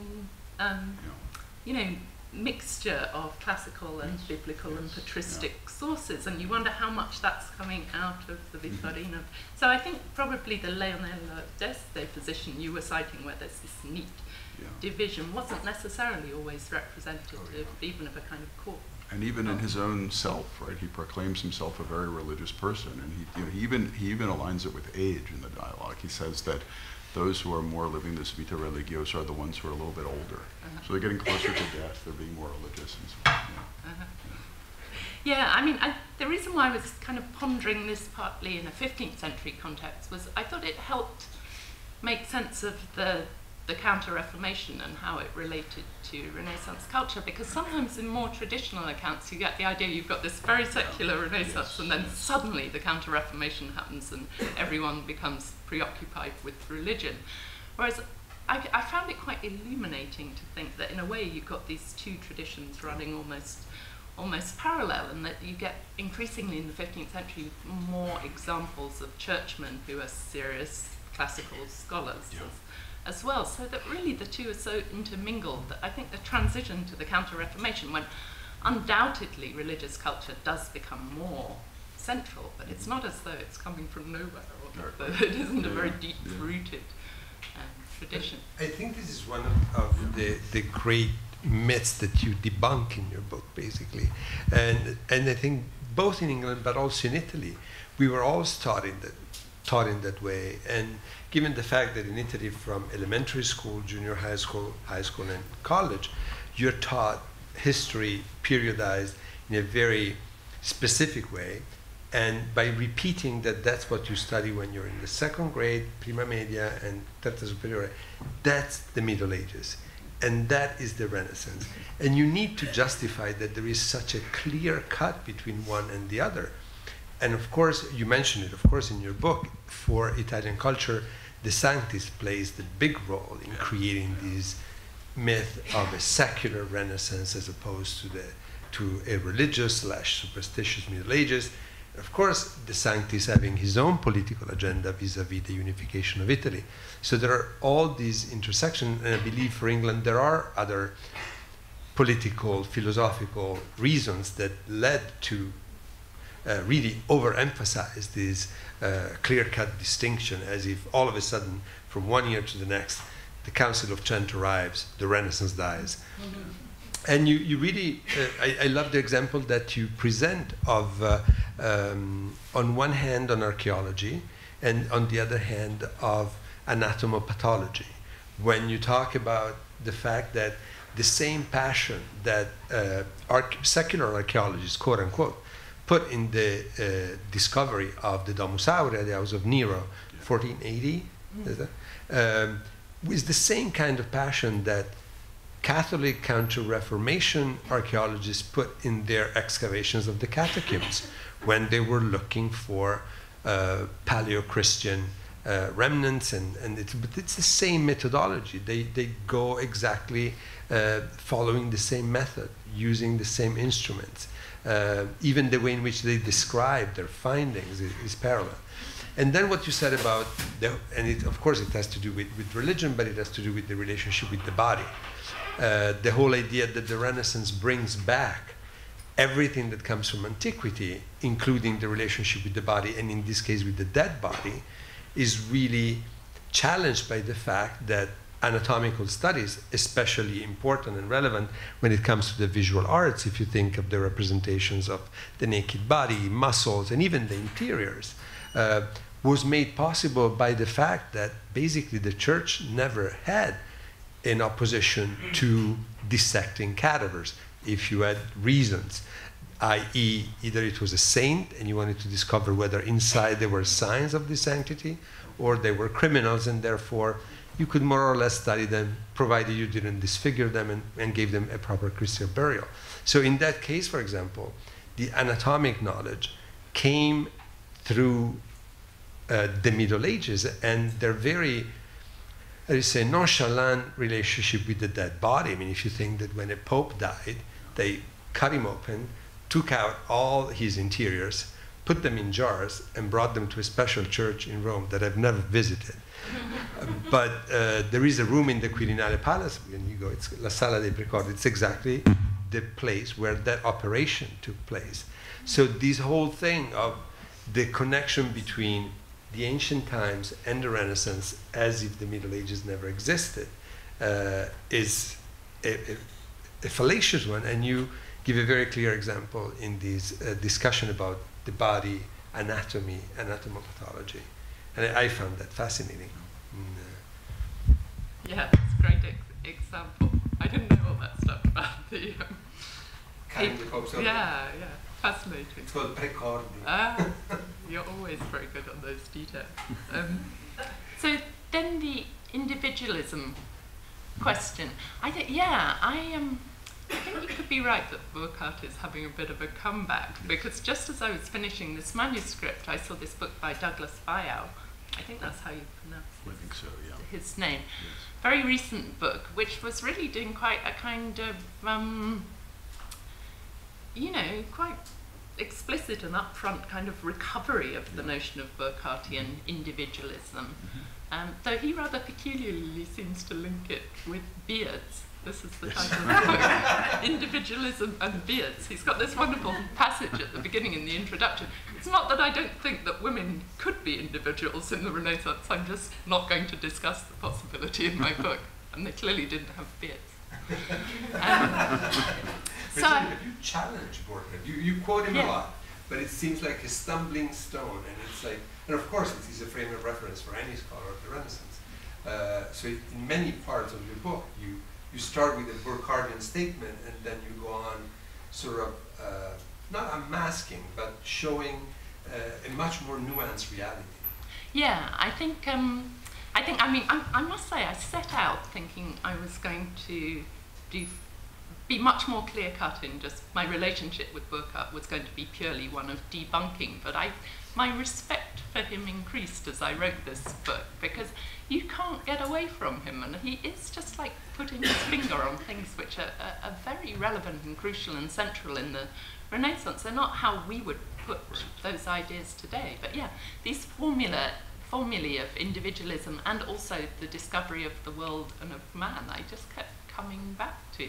you know, mixture of classical and biblical and patristic sources, and you wonder how much that's coming out of the Vittorino. So I think probably the Leonello d'Este position you were citing, where there's this neat division, wasn't necessarily always representative even of a kind of court. And even in his own self, right? He proclaims himself a very religious person, and he even aligns it with age in the dialogue. He says that those who are more living this vita religiosa are the ones who are a little bit older. So they're getting closer to death. They're being more religious and so on. Yeah, I mean, the reason why I was kind of pondering this partly in a 15th century context was I thought it helped make sense of the Counter-Reformation and how it related to Renaissance culture, because sometimes in more traditional accounts you get the idea you've got this very secular Renaissance, and then suddenly the Counter-Reformation happens and everyone becomes preoccupied with religion. Whereas I found it quite illuminating to think that in a way you've got these two traditions running almost parallel, and that you get increasingly in the 15th century more examples of churchmen who are serious classical scholars as well, so that really the two are so intermingled that I think the transition to the Counter-Reformation, when undoubtedly religious culture does become more central, but it's not as though it's coming from nowhere, or that it isn't a very deep-rooted tradition. I think this is one of the great myths that you debunk in your book, basically. And I think both in England but also in Italy, we were all taught in that way. And given the fact that in Italy, from elementary school, junior high school, and college, you're taught history periodized in a very specific way. And by repeating that that's what you study when you're in the second grade, prima media, and terza superiore, that's the Middle Ages. And that is the Renaissance. And you need to justify that there is such a clear cut between one and the other. And of course, you mentioned it, of course, in your book, for Italian culture, De Sanctis plays the big role in creating this myth of a secular Renaissance as opposed to a religious/superstitious Middle Ages. Of course, De Sanctis having his own political agenda vis-à-vis the unification of Italy. So there are all these intersections, and I believe for England there are other political, philosophical reasons that led to really overemphasize this clear-cut distinction, as if all of a sudden, from one year to the next, the Council of Trent arrives, the Renaissance dies. Mm-hmm. And you really, I love the example that you present of, on one hand, on archaeology, and on the other hand, of anatomopathology. When you talk about the fact that the same passion that secular archaeologists, quote unquote, put in the discovery of the Domus Aurea, the House of Nero, 1480, is the same kind of passion that Catholic Counter-Reformation archaeologists put in their excavations of the catacombs when they were looking for Paleo-Christian remnants, but it's the same methodology. They go exactly following the same method, using the same instruments. Even the way in which they describe their findings is parallel. And then what you said about, of course it has to do with religion, but it has to do with the relationship with the body. The whole idea that the Renaissance brings back everything that comes from antiquity, including the relationship with the body, and in this case with the dead body, is really challenged by the fact that anatomical studies, especially important and relevant when it comes to the visual arts, if you think of the representations of the naked body, muscles, and even the interiors, was made possible by the fact that basically the church never had an opposition to dissecting cadavers if you had reasons, i.e. either it was a saint and you wanted to discover whether inside there were signs of the sanctity, or they were criminals and therefore you could more or less study them provided you didn't disfigure them and gave them a proper Christian burial. So in that case, for example, the anatomic knowledge came through the Middle Ages, and they're very, how do you say, nonchalant relationship with the dead body. I mean, if you think that when a pope died, they cut him open, took out all his interiors, put them in jars, and brought them to a special church in Rome that I've never visited. But there is a room in the Quirinale Palace, when you go, it's La Sala dei Precordi, it's exactly the place where that operation took place. So this whole thing of the connection between the ancient times and the Renaissance, as if the Middle Ages never existed, is a fallacious one. And you give a very clear example in this discussion about the body, anatomy, anatomopathology. And I found that fascinating. Yeah, that's a great example. I didn't know all that stuff about the... Kind of hope so. Yeah, yeah. Fascinating. It's called precordi. Ah, you're always very good on those details. So then the individualism question. I think you could be right that Burckhardt is having a bit of a comeback, because just as I was finishing this manuscript, I saw this book by Douglas Bayau. I think that's how you pronounce his name. Yes. Very recent book, which was really doing quite a kind of, quite explicit and upfront kind of recovery of the notion of Burckhartian individualism. Though he rather peculiarly seems to link it with beards. This is the title of the book, Individualism and Beards. He's got this wonderful passage at the beginning in the introduction. It's not that I don't think that women could be individuals in the Renaissance, I'm just not going to discuss the possibility in my book. And they clearly didn't have beards. But you challenge Burckhardt. You quote him a lot, but it seems like a stumbling stone, and it's like, and of course he's a frame of reference for any scholar of the Renaissance. So in many parts of your book, you start with a Burckhardian statement, and then you go on sort of, not unmasking, but showing a much more nuanced reality. Yeah, I must say, I set out thinking I was going to be much more clear-cut in just my relationship with Burckhardt was going to be purely one of debunking, but my respect for him increased as I wrote this book, because you can't get away from him, and he is just like putting his finger on things which are very relevant and crucial and central in the Renaissance. They're not how we would put those ideas today, but yeah, these formulae of individualism and also the discovery of the world and of man, I just kept coming back to.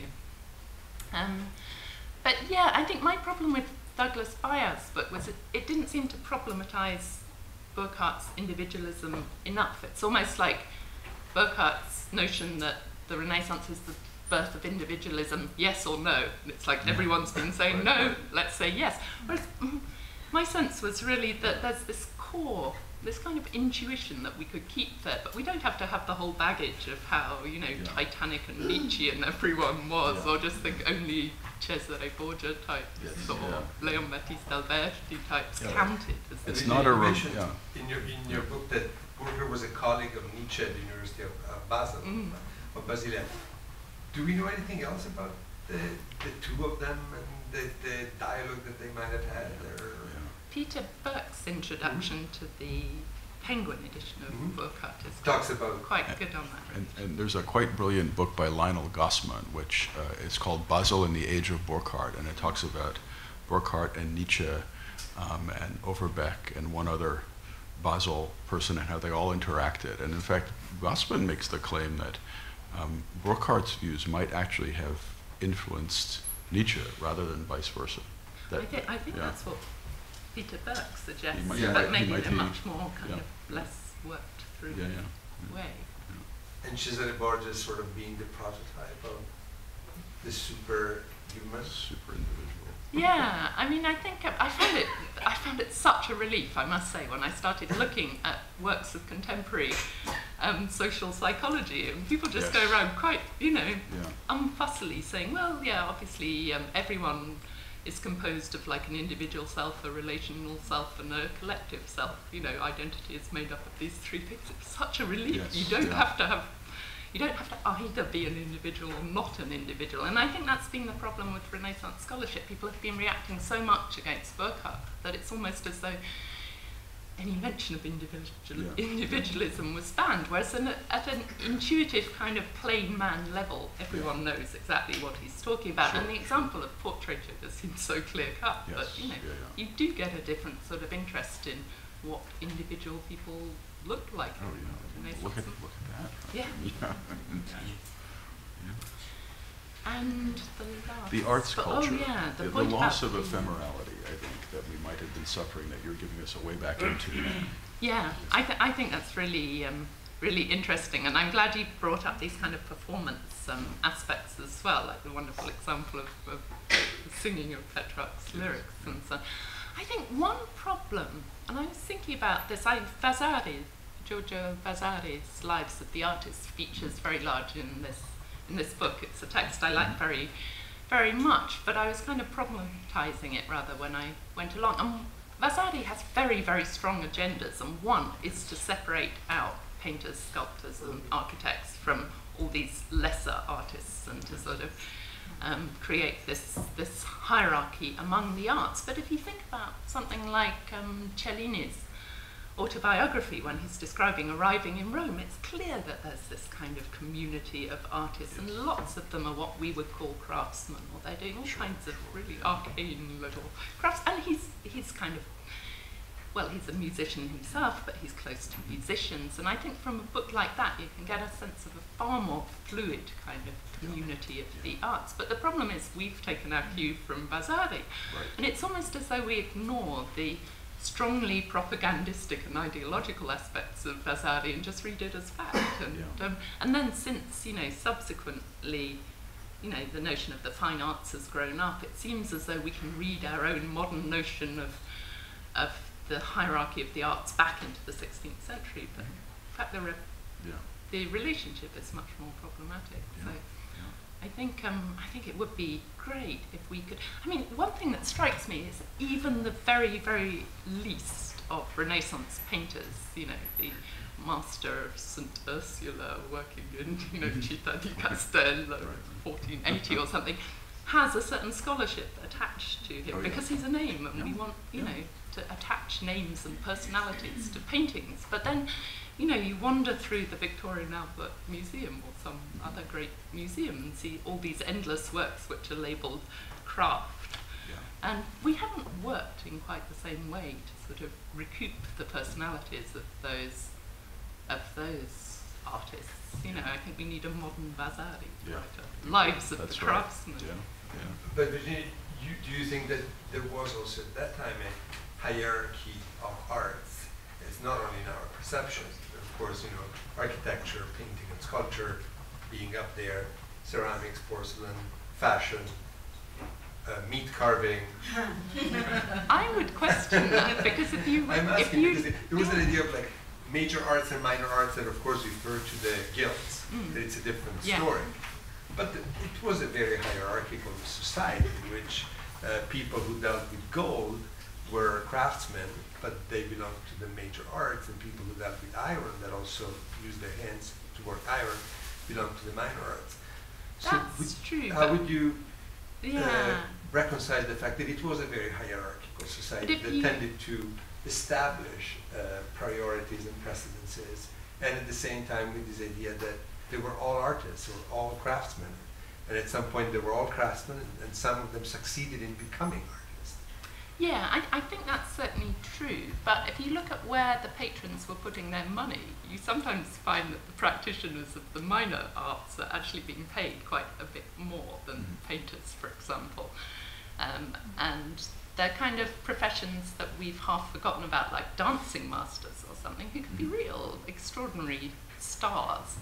But yeah, I think my problem with Douglas Bayau's book was it didn't seem to problematize Burckhardt's individualism enough. It's almost like Burckhardt's notion that the Renaissance is the birth of individualism, yes or no. And it's like everyone's been saying no, let's say yes. Whereas my sense was really that there's this core, this kind of intuition that we could keep there, but we don't have to have the whole baggage of how, Titanic and Nietzsche and everyone was, or just think only Cesare Borgia types or Leon Battista Alberti types counted. It's not a in your book that Burckhardt was a colleague of Nietzsche at the University of Basel, of Basilea. Do we know anything else about the two of them and the dialogue that they might have had? Peter Burke's introduction to the Penguin edition of Burckhardt is talks about quite good on that. And there's a quite brilliant book by Lionel Gossman, which is called Basel in the Age of Burckhardt, and it talks about Burckhardt and Nietzsche and Overbeck and one other Basel person and how they all interacted. And in fact, Gossman makes the claim that Burckhardt's views might actually have influenced Nietzsche rather than vice versa. I think that's what Peter Burke suggests, but maybe in a much more kind of less worked through way. And Cesare Borgia is sort of being the prototype of the superhuman, super individual. Yeah, I mean, I think I found it such a relief, I must say, when I started looking at works of contemporary social psychology, and people just go around quite, unfussily saying, well, yeah, obviously everyone is composed of like an individual self, a relational self, and a collective self. Identity is made up of these three things. It's such a relief. Yes, you don't have to either be an individual or not an individual. And I think that's been the problem with Renaissance scholarship. People have been reacting so much against Burckhardt that it's almost as though any mention of individualism was banned, whereas at an intuitive kind of plain man level, everyone knows exactly what he's talking about. Sure. And the example of portraiture just seems so clear-cut that, you do get a different sort of interest in what individual people look like. Oh, yeah. Look at that. Yeah. And the last... The arts culture. Oh, yeah. The loss of ephemerality, I think, that we might have been suffering, that you're giving us a way back into. Yeah, I think that's really really interesting, and I'm glad you brought up these kind of performance aspects as well, like the wonderful example of the singing of Petrarch's lyrics and so on. I think one problem, and I was thinking about this, Giorgio Vasari's Lives of the Artists features very large in this book. It's a text I like very, very much, but I was kind of problematizing it rather when I went along. And Vasari has very, very strong agendas, and one is to separate out painters, sculptors, and architects from all these lesser artists, and to sort of create this hierarchy among the arts. But if you think about something like Cellini's autobiography, when he's describing arriving in Rome, it's clear that there's this kind of community of artists, and lots of them are what we would call craftsmen, or they're doing all kinds of really arcane little crafts. And he's kind of, well, he's a musician himself, but he's close to musicians. And I think from a book like that, you can get a sense of a far more fluid kind of community of the arts. But the problem is we've taken our cue from Vasari. And it's almost as though we ignore the strongly propagandistic and ideological aspects of Vasari and just read it as fact. And then since, subsequently, the notion of the fine arts has grown up, it seems as though we can read our own modern notion of the hierarchy of the arts back into the 16th century, but in fact the relationship is much more problematic. So I think it would be great if we could. I mean, one thing that strikes me is even the very, very least of Renaissance painters, the master of St. Ursula working in, Città di Castello, 1480 or something, has a certain scholarship attached to him because he's a name, and we want, to attach names and personalities to paintings. But then, you wander through the Victorian Albert Museum or some other great museum and see all these endless works which are labelled craft. And we haven't worked in quite the same way to sort of recoup the personalities of those artists. I think we need a modern Vasari to write lives of the craftsmen. But Virginia, do you think that there was also at that time a hierarchy of arts? It's not only in our perceptions, but of course, architecture, painting and sculpture being up there, ceramics, porcelain, fashion, meat carving. I would question that, because I'm asking because there was an idea of like major arts and minor arts that of course refer to the guilds, that it's a different story. But it was a very hierarchical society in which people who dealt with gold were craftsmen, but they belonged to the major arts, and people who dealt with iron, that also used their hands to work iron, belonged to the minor arts. That's true. How would you reconcile the fact that it was a very hierarchical society that tended to establish priorities and precedences, and at the same time with this idea that they were all artists or all craftsmen, and at some point they were all craftsmen, and some of them succeeded in becoming artists? Yeah, I think that's certainly true, but if you look at where the patrons were putting their money, you sometimes find that the practitioners of the minor arts are actually being paid quite a bit more than painters, for example. And they're kind of professions that we've half forgotten about, like dancing masters or something, who can be real extraordinary stars.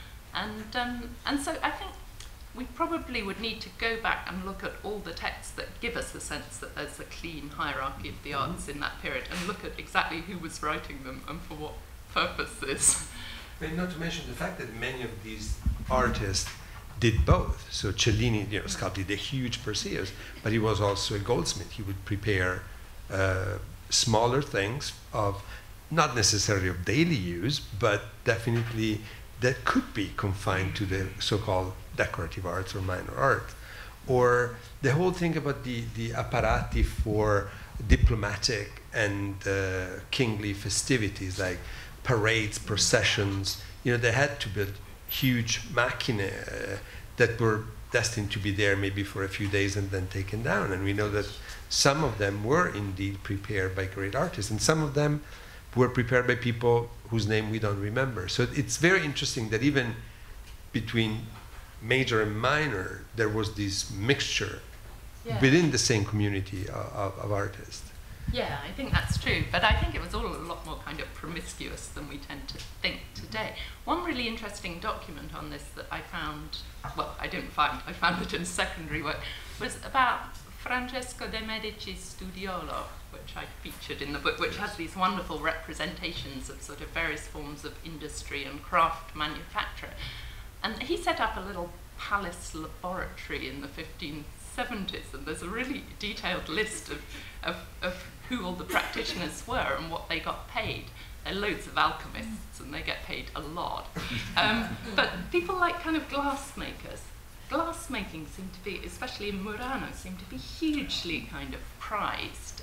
And so I think we probably would need to go back and look at all the texts that give us a sense that there's a clean hierarchy of the arts in that period, and look at exactly who was writing them and for what purposes. I mean, not to mention the fact that many of these artists did both. So Cellini, sculpted the huge Perseus, but he was also a goldsmith. He would prepare smaller things of, not necessarily of daily use, but definitely that could be confined to the so-called decorative arts or minor art. Or the whole thing about the apparati for diplomatic and kingly festivities, like parades, processions. They had to build huge machine that were destined to be there maybe for a few days and then taken down. And we know that some of them were indeed prepared by great artists, and some of them were prepared by people whose name we don't remember. So it's very interesting that even between major and minor, there was this mixture within the same community of artists. Yeah, I think that's true, but I think it was all a lot more kind of promiscuous than we tend to think today. One really interesting document on this that I found, well, I found it in secondary work, was about Francesco de' Medici's Studiolo, which I featured in the book, which has these wonderful representations of sort of various forms of industry and craft manufacture. And he set up a little palace laboratory in the 1570s, and there's a really detailed list of who all the practitioners were and what they got paid. There are loads of alchemists, and they get paid a lot. But people like kind of glassmakers. Glassmaking seemed to be, especially in Murano, seemed to be hugely kind of prized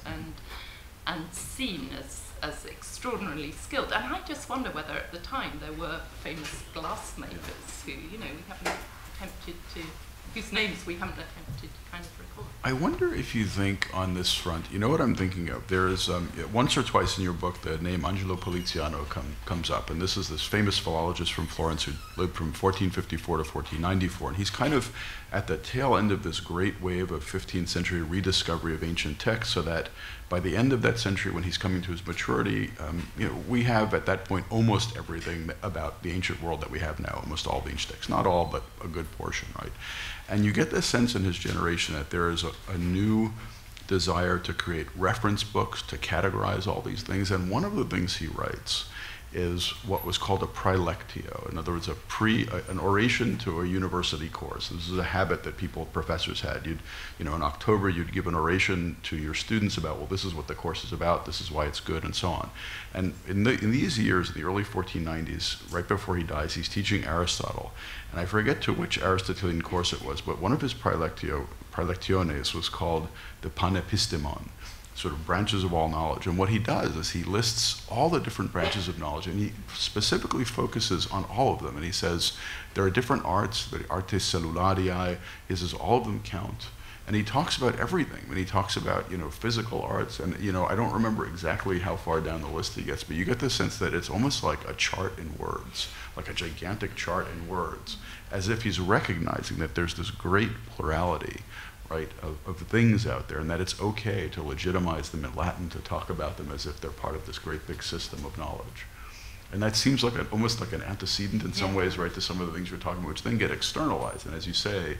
and seen as extraordinarily skilled. And I just wonder whether at the time there were famous glassmakers who, we haven't attempted to, whose names we haven't attempted to kind of record. I wonder if you think on this front, you know what I'm thinking of? There is, once or twice in your book, the name Angelo Poliziano comes up, and this is this famous philologist from Florence who lived from 1454 to 1494, and he's kind of at the tail end of this great wave of 15th century rediscovery of ancient texts, so that by the end of that century, when he's coming to his maturity, we have at that point almost everything about the ancient world that we have now, almost all the ancient texts, not all, but a good portion, right? And you get this sense in his generation that there is a new desire to create reference books, to categorize all these things. And one of the things he writes is what was called a praelectio. In other words, an oration to a university course. This is a habit that professors had. In October, you'd give an oration to your students about, well, this is what the course is about, this is why it's good, and so on. And in these years, the early 1490s, right before he dies, he's teaching Aristotle. And I forget to which Aristotelian course it was, but one of his praelectiones was called the panepistemon, sort of branches of all knowledge. And what he does is he lists all the different branches of knowledge, and he specifically focuses on all of them. And he says there are different arts, the artes cellularii, he says all of them count. And he talks about everything. When he talks about, physical arts, and, I don't remember exactly how far down the list he gets, but you get the sense that it's almost like a chart in words, like a gigantic chart in words, as if he's recognizing that there's this great plurality, right, of things out there, and that it's okay to legitimize them in Latin, to talk about them as if they're part of this great big system of knowledge. And that seems like almost like an antecedent in some ways, right, to some of the things you're talking about, which then get externalized. And as you say,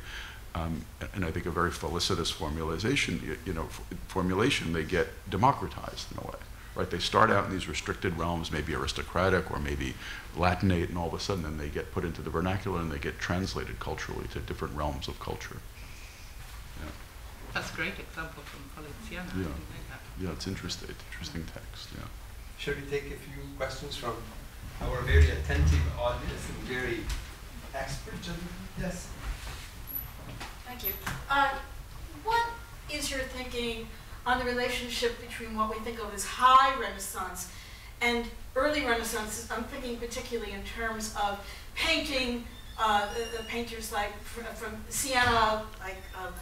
and I think a very felicitous formulation, they get democratized in a way, right? They start out in these restricted realms, maybe aristocratic or maybe Latinate, and all of a sudden then they get put into the vernacular and they get translated culturally to different realms of culture. Yeah. That's a great example from Poliziano. Yeah. Yeah, it's interesting text, yeah. Shall we take a few questions from our very attentive audience and very expert gentlemen? Yes. Thank you. What is your thinking on the relationship between what we think of as high Renaissance and early Renaissance? I'm thinking particularly in terms of painting, the painters like from Siena, like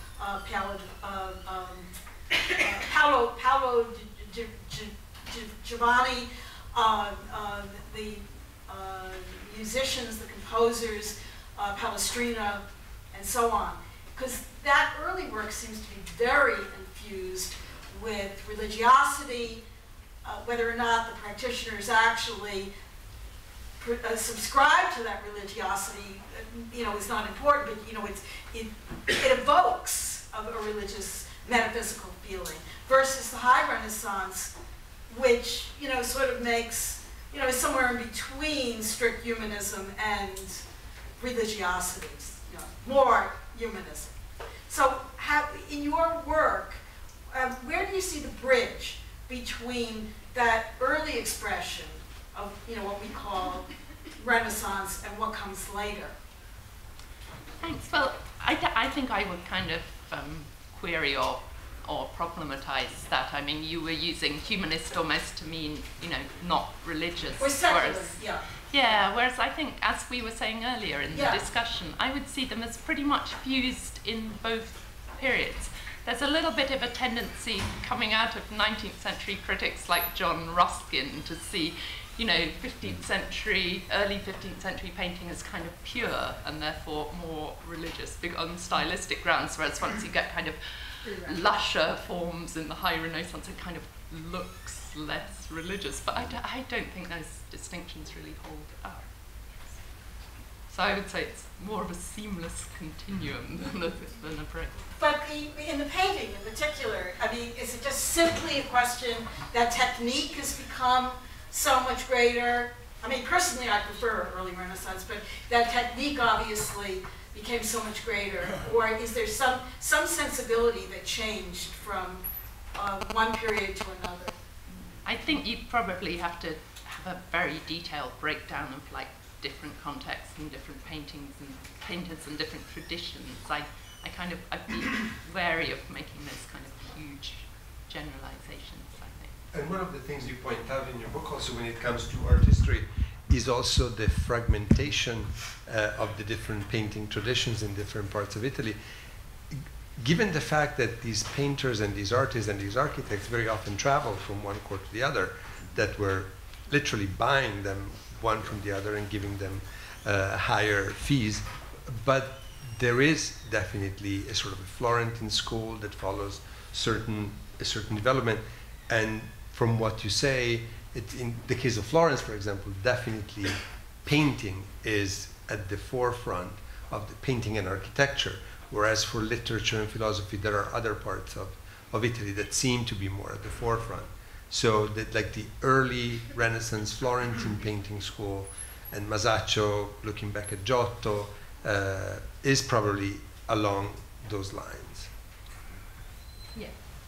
Paolo Giovanni, the musicians, the composers, Palestrina, and so on. Because that early work seems to be very infused with religiosity, whether or not the practitioners actually subscribe to that religiosity, is not important, but it evokes a religious metaphysical feeling, versus the high Renaissance, which sort of makes is somewhere in between strict humanism and religiosity, more humanism. So, in your work, where do you see the bridge between that early expression of what we call Renaissance and what comes later? Thanks. Well, I think I would kind of query or problematize that. I mean, you were using humanist almost to mean, not religious. Or secular, yeah. Yeah, whereas I think, as we were saying earlier in the discussion, I would see them as pretty much fused in both periods. There's a little bit of a tendency coming out of 19th century critics like John Ruskin to see, 15th century, early 15th century painting as kind of pure and therefore more religious, on stylistic grounds, whereas once you get kind of lusher forms in the high Renaissance, it kind of looks less religious, but I don't think those distinctions really hold up. So I would say it's more of a seamless continuum than a break. But in the painting in particular, I mean, is it just simply a question that technique has become so much greater? I mean, personally, I prefer early Renaissance, but that technique obviously became so much greater? Or is there some sensibility that changed from one period to another? I think you probably have to have a very detailed breakdown of like different contexts and different paintings and painters and different traditions. I'd be wary of making those kind of huge generalizations, I think. And one of the things you point out in your book also when it comes to art history is also the fragmentation of the different painting traditions in different parts of Italy. Given the fact that these painters and these artists and these architects very often travel from one court to the other, that were literally buying them one from the other and giving them higher fees, but there is definitely a sort of a Florentine school that follows a certain development, and from what you say, in the case of Florence, for example, definitely painting is at the forefront of the painting and architecture, whereas for literature and philosophy, there are other parts of Italy that seem to be more at the forefront. So that, like the early Renaissance Florentine painting school and Masaccio, looking back at Giotto, is probably along those lines. Yeah.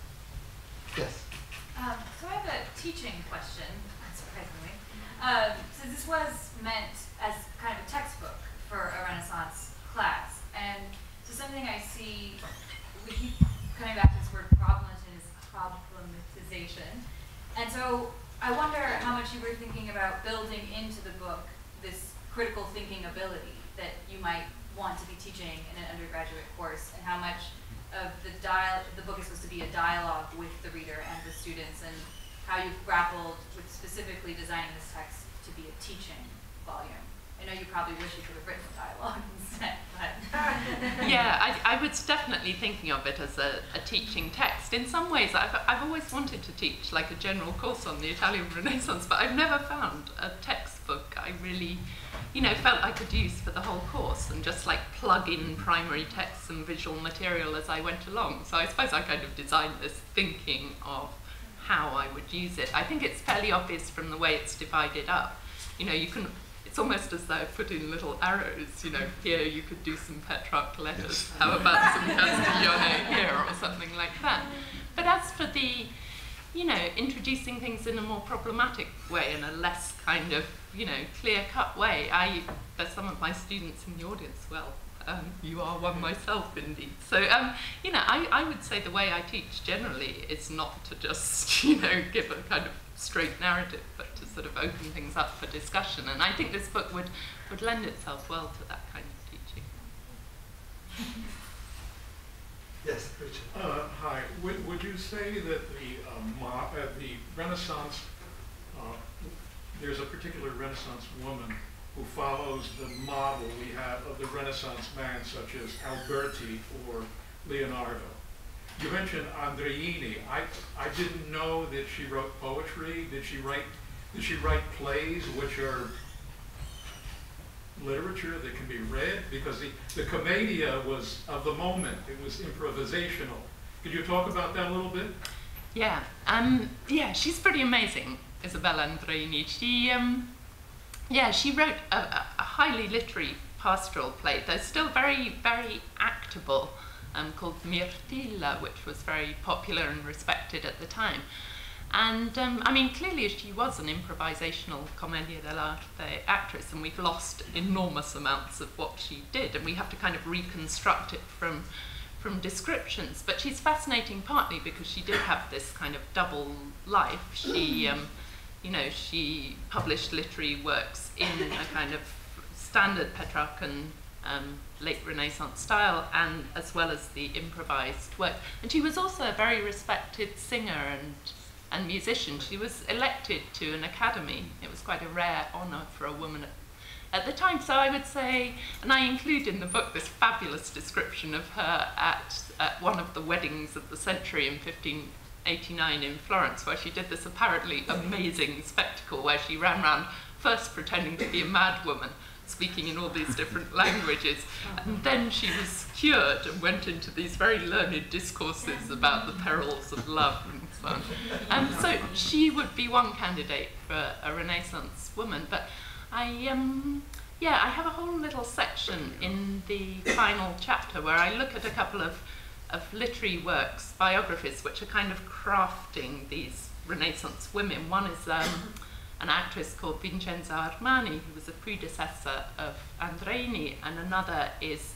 Yes. So I have a teaching question, unsurprisingly. So this was meant as kind of a textbook for a Renaissance class, and so something I see, we keep coming back to this word problematization, and so I wonder how much you were thinking about building into the book this critical thinking ability that you might want to be teaching in an undergraduate course, and how much of the book is supposed to be a dialogue with the reader and the students, and how you've grappled with specifically designing this text to be a teaching volume. I know you probably wish you could have written a dialogue instead, but... Yeah, I was definitely thinking of it as a teaching text. In some ways, I've always wanted to teach like a general course on the Italian Renaissance, but I've never found a textbook I really, felt I could use for the whole course and just like plug in primary texts and visual material as I went along. So I suppose I kind of designed this thinking of how I would use it. I think it's fairly obvious from the way it's divided up. It's almost as though I put in little arrows, here you could do some Petrarch letters, yes. How about some Castiglione here, or something like that. But as for the, introducing things in a more problematic way, in a less kind of, clear-cut way, there's some of my students in the audience, you are one myself indeed. So, I would say the way I teach generally is not to just, give a kind of straight narrative, but to sort of open things up for discussion. And I think this book would lend itself well to that kind of teaching. Yes, Richard. Hi. Would you say that the Renaissance, there's a particular Renaissance woman who follows the model we have of the Renaissance man, such as Alberti or Leonardo? You mentioned Andreini. I didn't know that she wrote poetry. Did she write plays, which are literature that can be read? Because the commedia was of the moment. It was improvisational. Could you talk about that a little bit? Yeah. She's pretty amazing, Isabella Andreini. She wrote a highly literary pastoral play that's still very, very actable, called Mirtilla, which was very popular and respected at the time. And clearly she was an improvisational commedia dell'arte actress, and we've lost enormous amounts of what she did, and we have to kind of reconstruct it from descriptions. But she's fascinating partly because she did have this kind of double life. She, she published literary works in a kind of standard Petrarchan late Renaissance style, and as well as the improvised work. And she was also a very respected singer and musician. She was elected to an academy. It was quite a rare honor for a woman at the time. So I would say, and I include in the book this fabulous description of her at one of the weddings of the century in 1589 in Florence, where she did this apparently amazing spectacle where she ran around first pretending to be a mad woman, speaking in all these different languages, and then she was cured and went into these very learned discourses about the perils of love and so on. And so she would be one candidate for a Renaissance woman, but Yeah, I have a whole little section in the final chapter where I look at a couple of literary works, biographies, which are kind of crafting these Renaissance women. One is an actress called Vincenza Armani, who was a predecessor of Andreini, and another is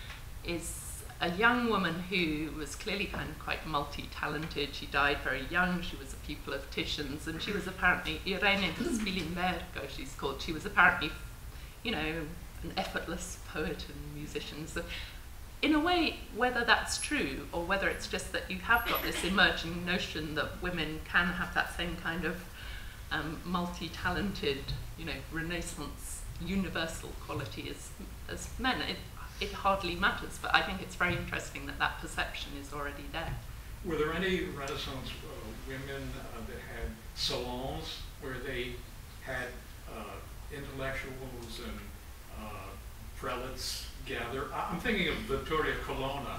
a young woman who was clearly kind of quite multi-talented. She died very young. She was a pupil of Titian's, and she was apparently Irene de Spilimbergo, she's called. She was apparently, you know, an effortless poet and musician. So in a way, whether that's true or whether it's just that you have got this emerging notion that women can have that same kind of multi-talented, you know, Renaissance universal quality as men, it hardly matters, but I think it's very interesting that that perception is already there. Were there any Renaissance women that had salons where they had intellectuals and prelates gather? I'm thinking of Vittoria Colonna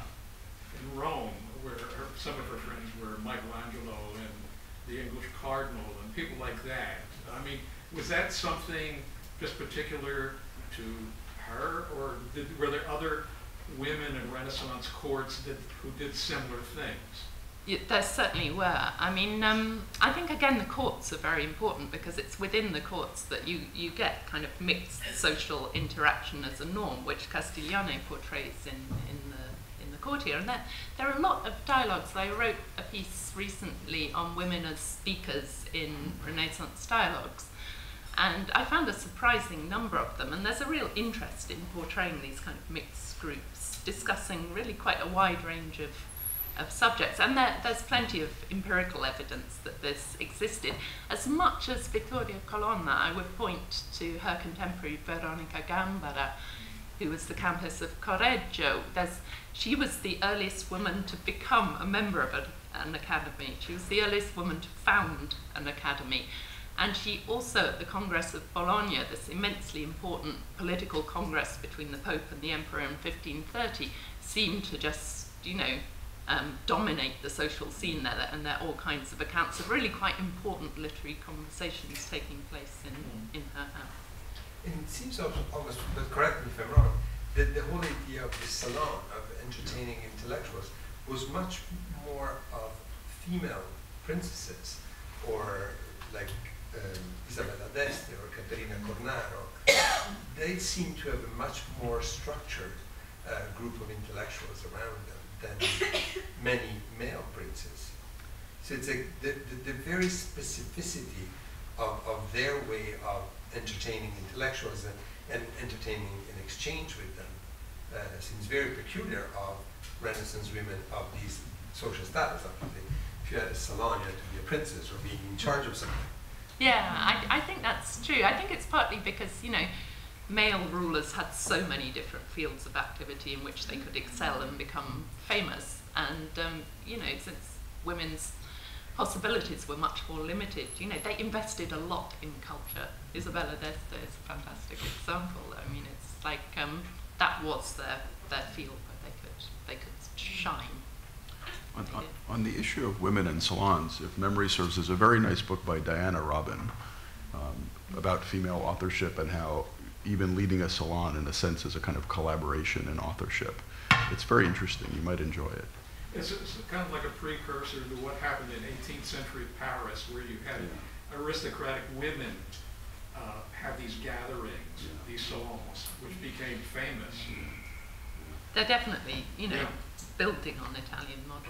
in Rome, where some of her friends were Michelangelo and the English cardinal and people like that. I mean, was that something just particular to her, or were there other women in Renaissance courts who did similar things? Yeah, there certainly were. I mean, I think again the courts are very important because it's within the courts that you get kind of mixed social interaction as a norm, which Castiglione portrays in the courtier. And there are a lot of dialogues. I wrote a piece recently on women as speakers in Renaissance dialogues, and I found a surprising number of them, and there's a real interest in portraying these kind of mixed groups, discussing really quite a wide range of subjects, and there's plenty of empirical evidence that this existed. As much as Vittoria Colonna, I would point to her contemporary Veronica Gambara, who was the Countess of Correggio. She was the earliest woman to become a member of an academy. She was the earliest woman to found an academy. And she also, at the Congress of Bologna, this immensely important political congress between the Pope and the Emperor in 1530, seemed to just, you know, dominate the social scene there, and there are all kinds of accounts of really quite important literary conversations taking place in her house. And it seems almost, but correct me if I'm wrong, that the whole idea of the salon, of entertaining intellectuals, was much more of female princesses, or like Isabella d'Este or Caterina Cornaro. They seem to have a much more structured group of intellectuals around them than many male princes. So it's like the very specificity of their way of entertaining intellectuals and entertaining an exchange with them seems very peculiar of Renaissance women of these social status. Obviously, if you had a salon, you had to be a princess or be in charge of something. Yeah, I think that's true. I think it's partly because, you know, male rulers had so many different fields of activity in which they could excel and become famous. And, you know, since women's possibilities were much more limited, you know, they invested a lot in culture. Isabella d'Este is a fantastic example. I mean, it's like that was their field where they could shine. On the issue of women in salons, if memory serves, there's a very nice book by Diana Robin about female authorship and how even leading a salon, in a sense, is a kind of collaboration in authorship. It's very interesting. You might enjoy it. It's kind of like a precursor to what happened in 18th century Paris, where you had aristocratic women have these gatherings, these salons, which became famous. They're definitely, you know, building on Italian models.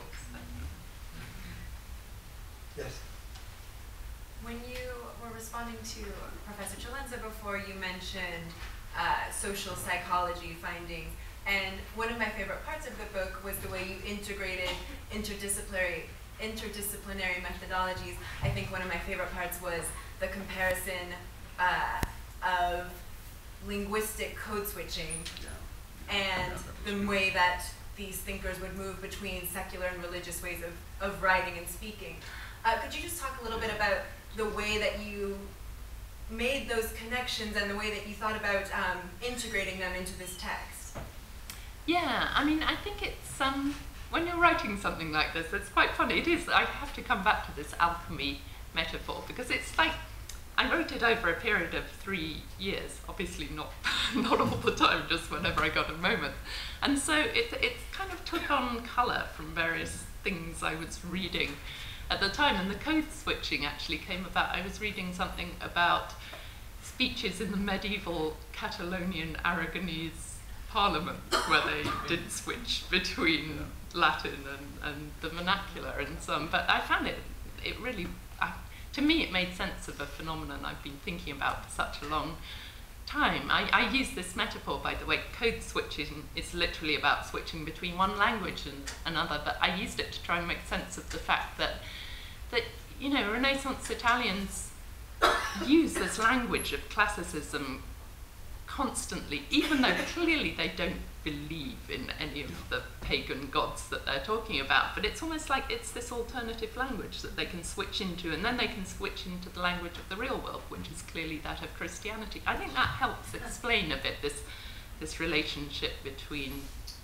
Yes. When you were responding to Professor Celenza before, you mentioned social psychology findings, and one of my favorite parts of the book was the way you integrated interdisciplinary methodologies. I think one of my favorite parts was the comparison of linguistic code switching and the way that these thinkers would move between secular and religious ways of writing and speaking. Could you just talk a little bit about the way that you made those connections and the way that you thought about integrating them into this text? Yeah, I mean, I think it's, when you're writing something like this, it's quite funny. It is, I have to come back to this alchemy metaphor, because it's like, I wrote it over a period of 3 years, obviously not not all the time, just whenever I got a moment. And so it kind of took on colour from various things I was reading at the time, and the code switching actually came about. I was reading something about speeches in the medieval Catalonian Aragonese parliament where they did switch between Latin and the vernacular and so on. But I found it really, to me, it made sense of a phenomenon I've been thinking about for such a long time. I use this metaphor, by the way. Code switching is literally about switching between one language and another, but I used it to try and make sense of the fact that you know, Renaissance Italians use this language of classicism constantly, even though clearly they don't believe in any of the pagan gods that they're talking about. But it's almost like it's this alternative language that they can switch into, and then they can switch into the language of the real world, which is clearly that of Christianity. I think that helps explain a bit this relationship between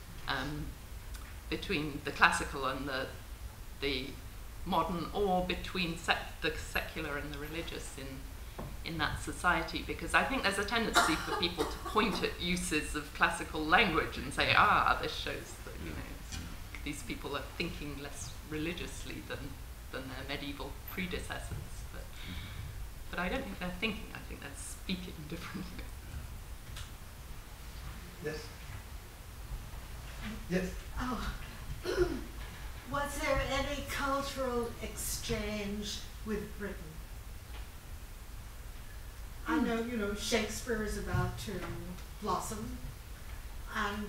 the classical and the modern, or between the secular and the religious in that society, because I think there's a tendency for people to point at uses of classical language and say, this shows that, you know, these people are thinking less religiously than their medieval predecessors. But I don't think they're thinking, I think they're speaking differently. Yes? Yes? Oh. Was there any cultural exchange with Britain? I know, you know, Shakespeare is about to blossom, and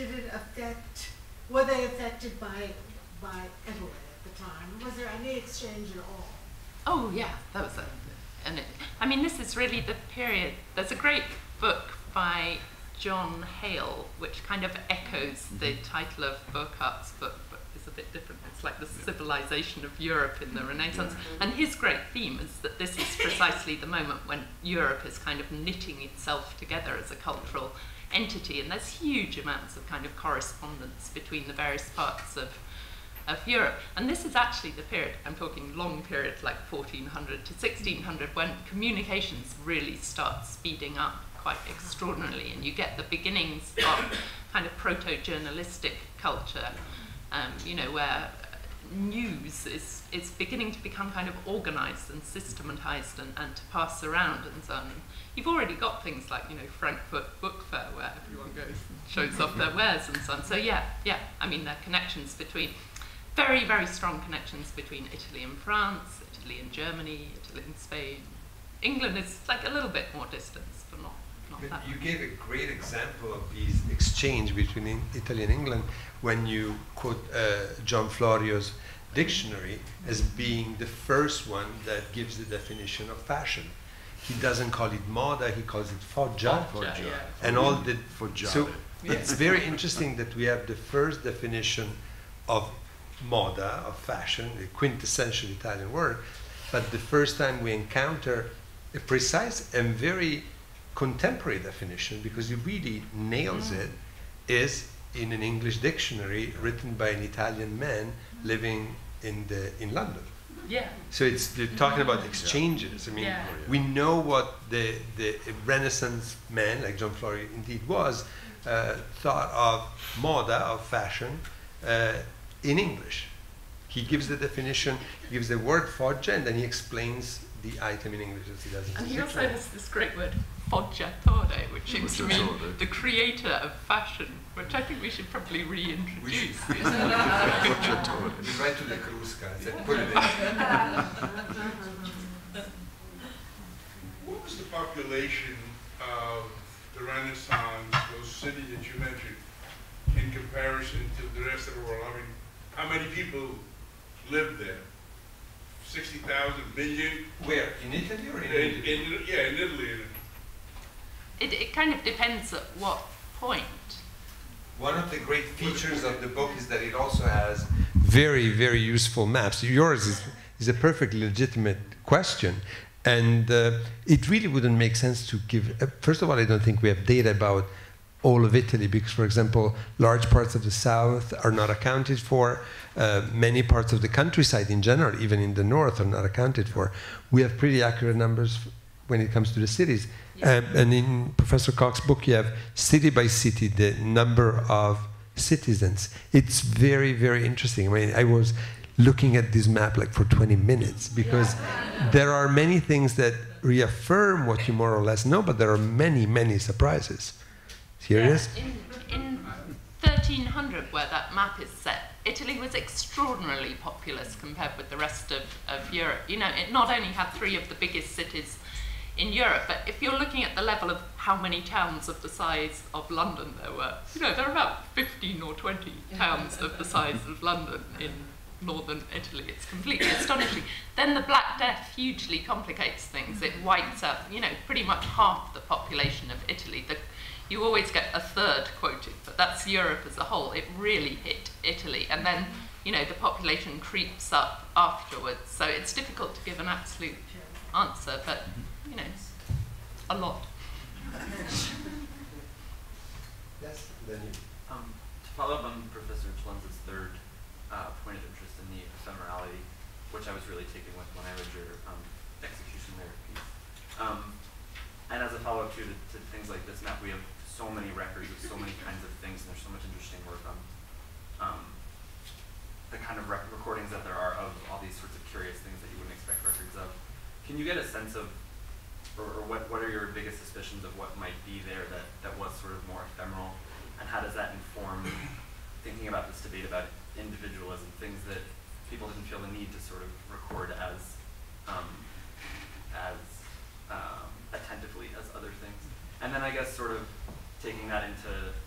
were they affected by Italy at the time? Was there any exchange at all? Oh yeah, that was I mean, this is really the period. There's a great book by John Hale, which kind of echoes the title of Burckhardt's book, but is a bit different. It's like the civilization of Europe in the Renaissance. And his great theme is that this is precisely the moment when Europe is kind of knitting itself together as a cultural entity, and there's huge amounts of kind of correspondence between the various parts of Europe. And this is actually the period, I'm talking long period, like 1400 to 1600, when communications really start speeding up quite extraordinarily, and you get the beginnings of kind of proto-journalistic culture, you know, where news is beginning to become kind of organized and systematized and to pass around and so on. You've already got things like, you know, Frankfurt Book Fair, where everyone goes and shows off their wares and so on. So yeah, I mean, there are connections between, very, very strong connections between Italy and France, Italy and Germany, Italy and Spain. England is like a little bit more distance, but not that You much. gave a great example of these exchange between Italy and England when you quote John Florio's dictionary as being the first one that gives the definition of fashion. He doesn't call it moda, he calls it foggia. Yeah. And all the Foggiare. so it's very interesting that we have the first definition of moda, of fashion, the quintessential Italian word, but the first time we encounter a precise and very contemporary definition, because he really nails it, is in an English dictionary written by an Italian man living in London. Yeah. So it's talking about exchanges. I mean, Yeah. we know what the Renaissance man, like John Florio indeed was, thought of moda, of fashion, in English. He gives the definition, he gives the word foggia, and then he explains the item in English as he does in And the he also dictionary. has this great word, foggiatore, which seems to mean Foggiatore. the creator of fashion, which I think we should probably reintroduce. Right to the Crusca, put it in. What was the population of the Renaissance, those cities that you mentioned, in comparison to the rest of the world? I mean, how many people lived there? 60,000, million? Where? In Italy or in Italy? Yeah, in Italy. It kind of depends at what point. One of the great features of the book is that it also has very, very useful maps. Yours is a perfectly legitimate question. And it really wouldn't make sense to give... first of all, I don't think we have data about all of Italy because, for example, large parts of the south are not accounted for. Many parts of the countryside in general, even in the north, are not accounted for. We have pretty accurate numbers when it comes to the cities. And in Professor Koch's book, you have city by city, the number of citizens. It's very, very interesting. I mean, I was looking at this map like for 20 minutes because there are many things that reaffirm what you more or less know, but there are many, many surprises. Here it is. In 1300, where that map is set, Italy was extraordinarily populous compared with the rest of Europe. You know, it not only had 3 of the biggest cities in Europe, but if you're looking at the level of how many towns of the size of London there were, you know, there are about 15 or 20 towns of the size of London in northern Italy. It's completely astonishing. Then the Black Death hugely complicates things. It wipes out, you know, pretty much half the population of Italy. You always get a third quoted, but that's Europe as a whole. It really hit Italy. And then, you know, the population creeps up afterwards. So it's difficult to give an absolute answer, but, you know, a lot. Yes, then you. To follow up on Professor Celenza's third point of interest in the ephemerality, which I was really taken with when I read your execution there piece. And as a follow-up to things like this map, we have so many records of so many kinds of things, and there's so much interesting work on the kind of recordings that there are of all these sorts of curious things that you wouldn't expect records of. Can you get a sense of, or what are your biggest suspicions of what might be there that was sort of more ephemeral, and how does that inform thinking about this debate about individualism, things that people didn't feel the need to sort of record as attentively as other things? And then I guess sort of taking that into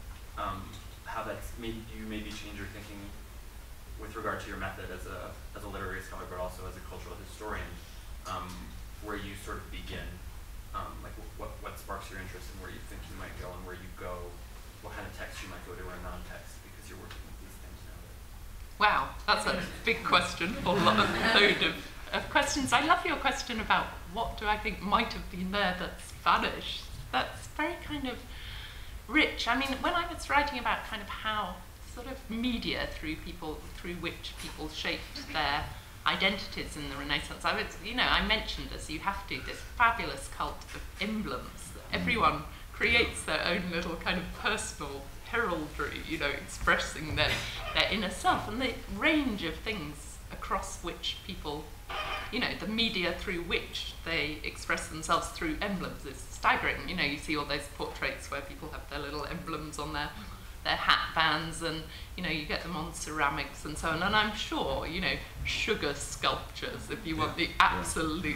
how that's made you maybe change your thinking with regard to your method as a literary scholar, but also as a cultural historian, where you sort of begin, like what sparks your interest and where you think you might go and where you go, what kind of text you might go to or non-text, because you're working with these things now. Wow, that's a big question, or a load of questions. I love your question about what do I think might have been there that's vanished. That's very kind of rich. I mean, when I was writing about kind of how sort of media through which people shaped their identities in the Renaissance, I mentioned, as you have to, this fabulous cult of emblems. Everyone creates their own little kind of personal heraldry, you know, expressing their inner self, and the range of things across which people, you know, the media through which they express themselves through emblems is staggering. You know, you see all those portraits where people have their little emblems on their hat bands, and, you know, you get them on ceramics and so on. And I'm sure, you know, sugar sculptures, if you want the absolute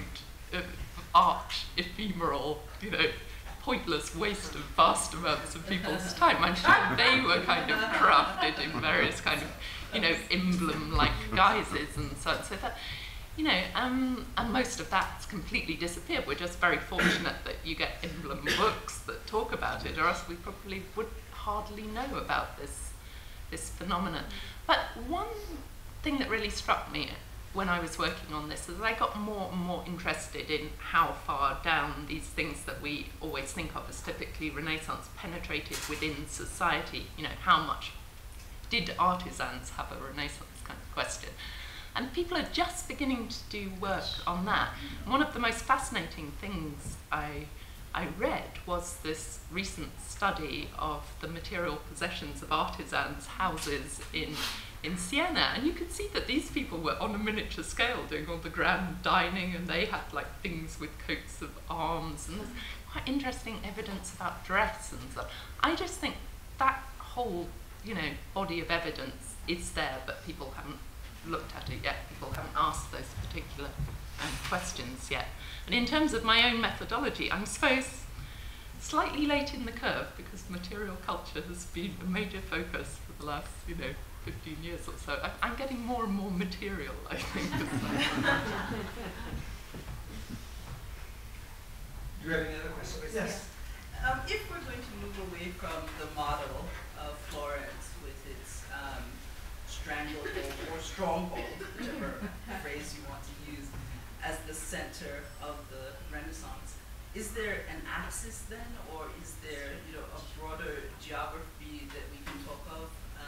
arch ephemeral, you know, pointless waste of vast amounts of people's time. I'm sure they were kind of crafted in various kind of, you know, emblem-like guises and so on. So that, you know, and most of that's completely disappeared. We're just very fortunate that you get emblem books that talk about it, or else we probably would hardly know about this phenomenon. But one thing that really struck me when I was working on this is that I got more and more interested in how far down these things that we always think of as typically Renaissance penetrated within society. You know, how much did artisans have a Renaissance kind of question? And people are just beginning to do work on that. One of the most fascinating things I read was this recent study of the material possessions of artisans' houses in Siena, and you could see that these people were on a miniature scale doing all the grand dining, and they had like things with coats of arms, and there's quite interesting evidence about dress and stuff. I just think that whole, you know, body of evidence is there, but people haven't looked at it yet. People haven't asked those particular questions yet. And in terms of my own methodology, I'm suppose slightly late in the curve, because material culture has been a major focus for the last, you know, 15 years or so. I'm getting more and more material, I think. Do you have any other questions? Yes. If we're going to move away from the model of Florence with its stranglehold or stronghold, whichever phrase you want to use, as the center of the Renaissance, is there an axis then, or is there, you know, a broader geography that we can talk of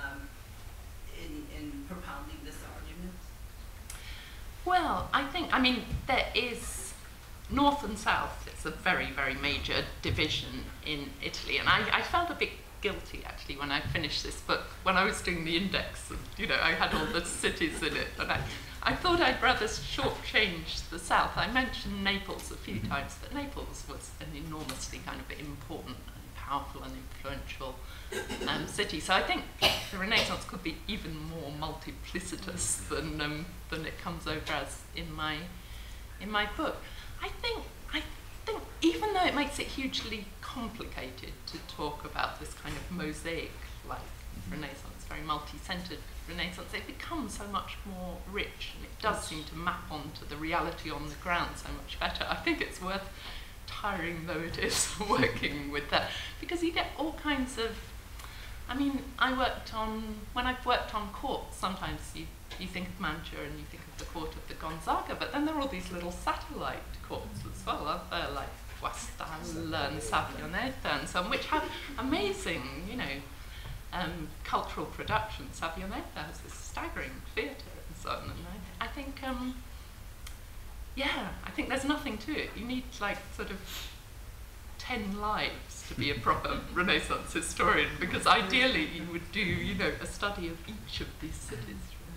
in propounding this argument? Well, I mean, there is north and south, it's a very, very major division in Italy. And I felt a bit guilty, actually, when I finished this book, when I was doing the index, and, you know, I had all the cities in it, and I thought I'd rather shortchange the south. I mentioned Naples a few times, but Naples was an enormously kind of important and powerful and influential city. So I think the Renaissance could be even more multiplicitous than it comes over as in my book. I think even though it makes it hugely complicated to talk about this kind of mosaic-like Renaissance, very multi-centered Renaissance, it becomes so much more rich, and it does seem to map onto the reality on the ground so much better. I think it's worth, tiring though it is, working with that, because you get all kinds of, I mean, when I've worked on courts, sometimes you think of Mantua and you think of the court of the Gonzaga, but then there are all these little satellite courts as well, aren't there, like Guastalla and Savionetta and so on, which have amazing, you know, cultural production. Savionetta has this staggering theatre and so on, and I think, yeah, I think there's nothing to it. You need like sort of 10 lives to be a proper Renaissance historian, because ideally you would do, you know, a study of each of these cities.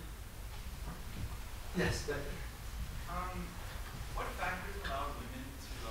Yes. What factors allowed women to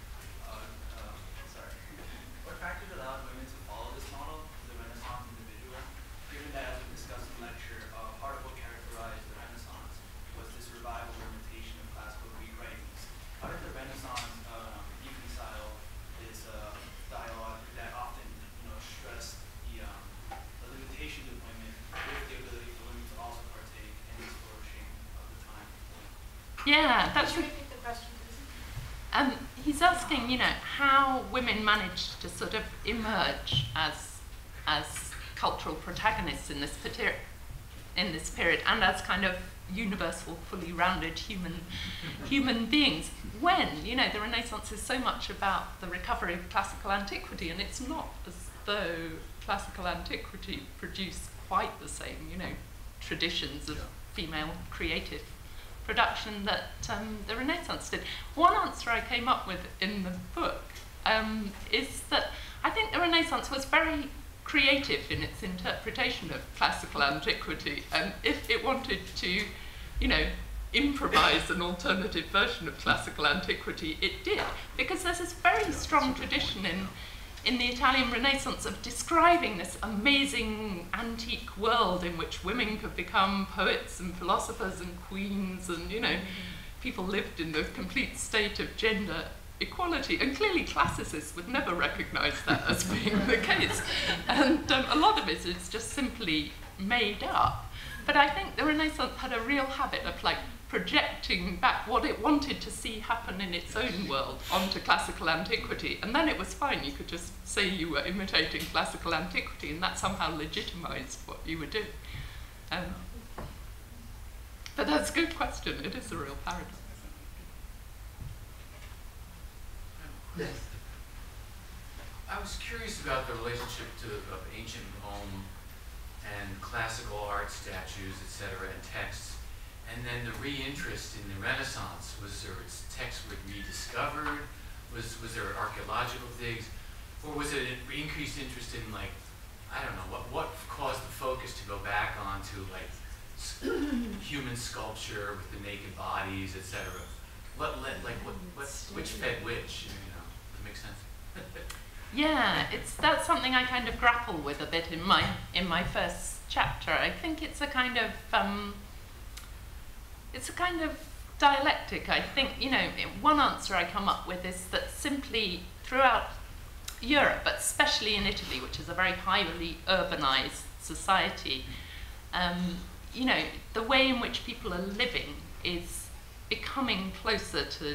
what factors allowed women to follow this model, the Renaissance individual, given that, as we discussed in lecture, part of what characterized the Renaissance was this revival or imitation of classical Greek writings? How did the Renaissance reconcile this dialogue that often, you know, stressed the limitations of women with the ability for women to also partake in this flourishing of the time? Yeah, that's Could you repeat the question, please? He's asking, you know, how women managed to sort of emerge as cultural protagonists in this period, and as kind of universal, fully rounded human beings. When, you know, the Renaissance is so much about the recovery of classical antiquity, and it's not as though classical antiquity produced quite the same, you know, traditions of female creative production that the Renaissance did. One answer I came up with in the book is that I think the Renaissance was very creative in its interpretation of classical antiquity, and if it wanted to, you know, improvise an alternative version of classical antiquity, it did, because there's this very strong tradition in the Italian Renaissance of describing this amazing antique world in which women could become poets and philosophers and queens, and, you know, people lived in the complete state of gender equality, and clearly classicists would never recognize that as being the case, and a lot of it is just simply made up. But I think the Renaissance had a real habit of like projecting back what it wanted to see happen in its own world onto classical antiquity, and then it was fine. You could just say you were imitating classical antiquity, and that somehow legitimized what you were doing. But that's a good question. It is a real paradox. Yes. I was curious about the relationship of ancient Rome and classical art, statues, etc., and texts. And then the re-interest in the Renaissance, was there texts were rediscovered? Was there archaeological digs? Or was it an increased interest in, like, I don't know, what caused the focus to go back onto, like, human sculpture with the naked bodies, etc.? Which fed which, you know, does it make sense? Yeah, that's something I kind of grapple with a bit in my first chapter. I think it's a kind of dialectic. I think, you know, one answer I come up with is that simply throughout Europe, but especially in Italy, which is a very highly urbanized society, you know, the way in which people are living is becoming closer to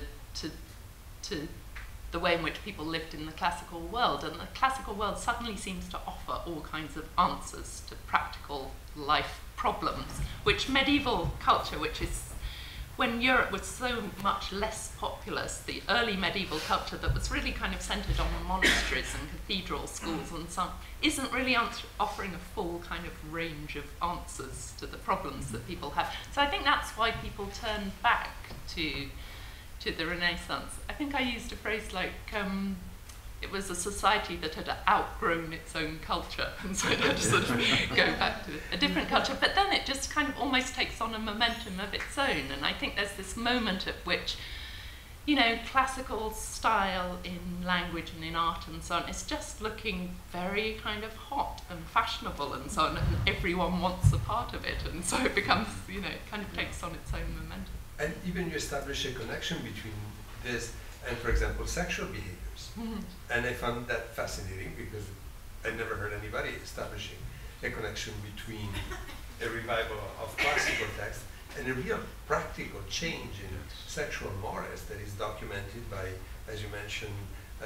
the way in which people lived in the classical world, and the classical world suddenly seems to offer all kinds of answers to practical life problems, which medieval culture, which is when Europe was so much less populous, the early medieval culture that was really kind of centered on monasteries and cathedral schools and some, isn't really offering a full kind of range of answers to the problems that people have. So I think that's why people turn back to to the Renaissance, I think I used a phrase like, it was a society that had outgrown its own culture, and so it had to sort of go back to a different culture. But then it just kind of almost takes on a momentum of its own, and I think there's this moment at which, you know, classical style in language and in art and so on is just looking very kind of hot and fashionable and so on, and everyone wants a part of it, and so it becomes, you know, it kind of takes on its own momentum. And even you establish a connection between this and, for example, sexual behaviors. And I found that fascinating because I never heard anybody establishing a connection between a revival of classical text and a real practical change in sexual morals that is documented by, as you mentioned,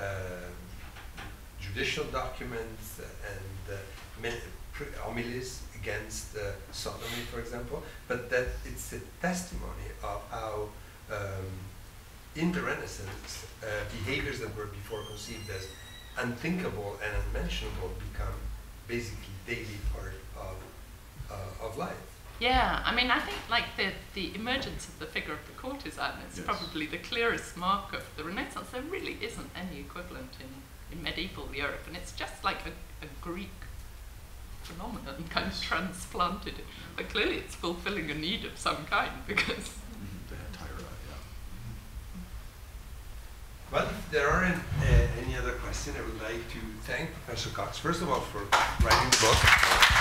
judicial documents and homilies against sodomy, for example, but that it's a testimony of how in the Renaissance, behaviors that were before conceived as unthinkable and unmentionable become basically daily part of life. Yeah, I mean, I think like the emergence of the figure of the courtesan is probably the clearest mark of the Renaissance. There really isn't any equivalent in medieval Europe, and it's just like a Greek phenomenon kind of transplanted. But clearly it's fulfilling a need of some kind because... Well, if there aren't any other questions, I would like to thank Professor Cox, first of all, for writing the book.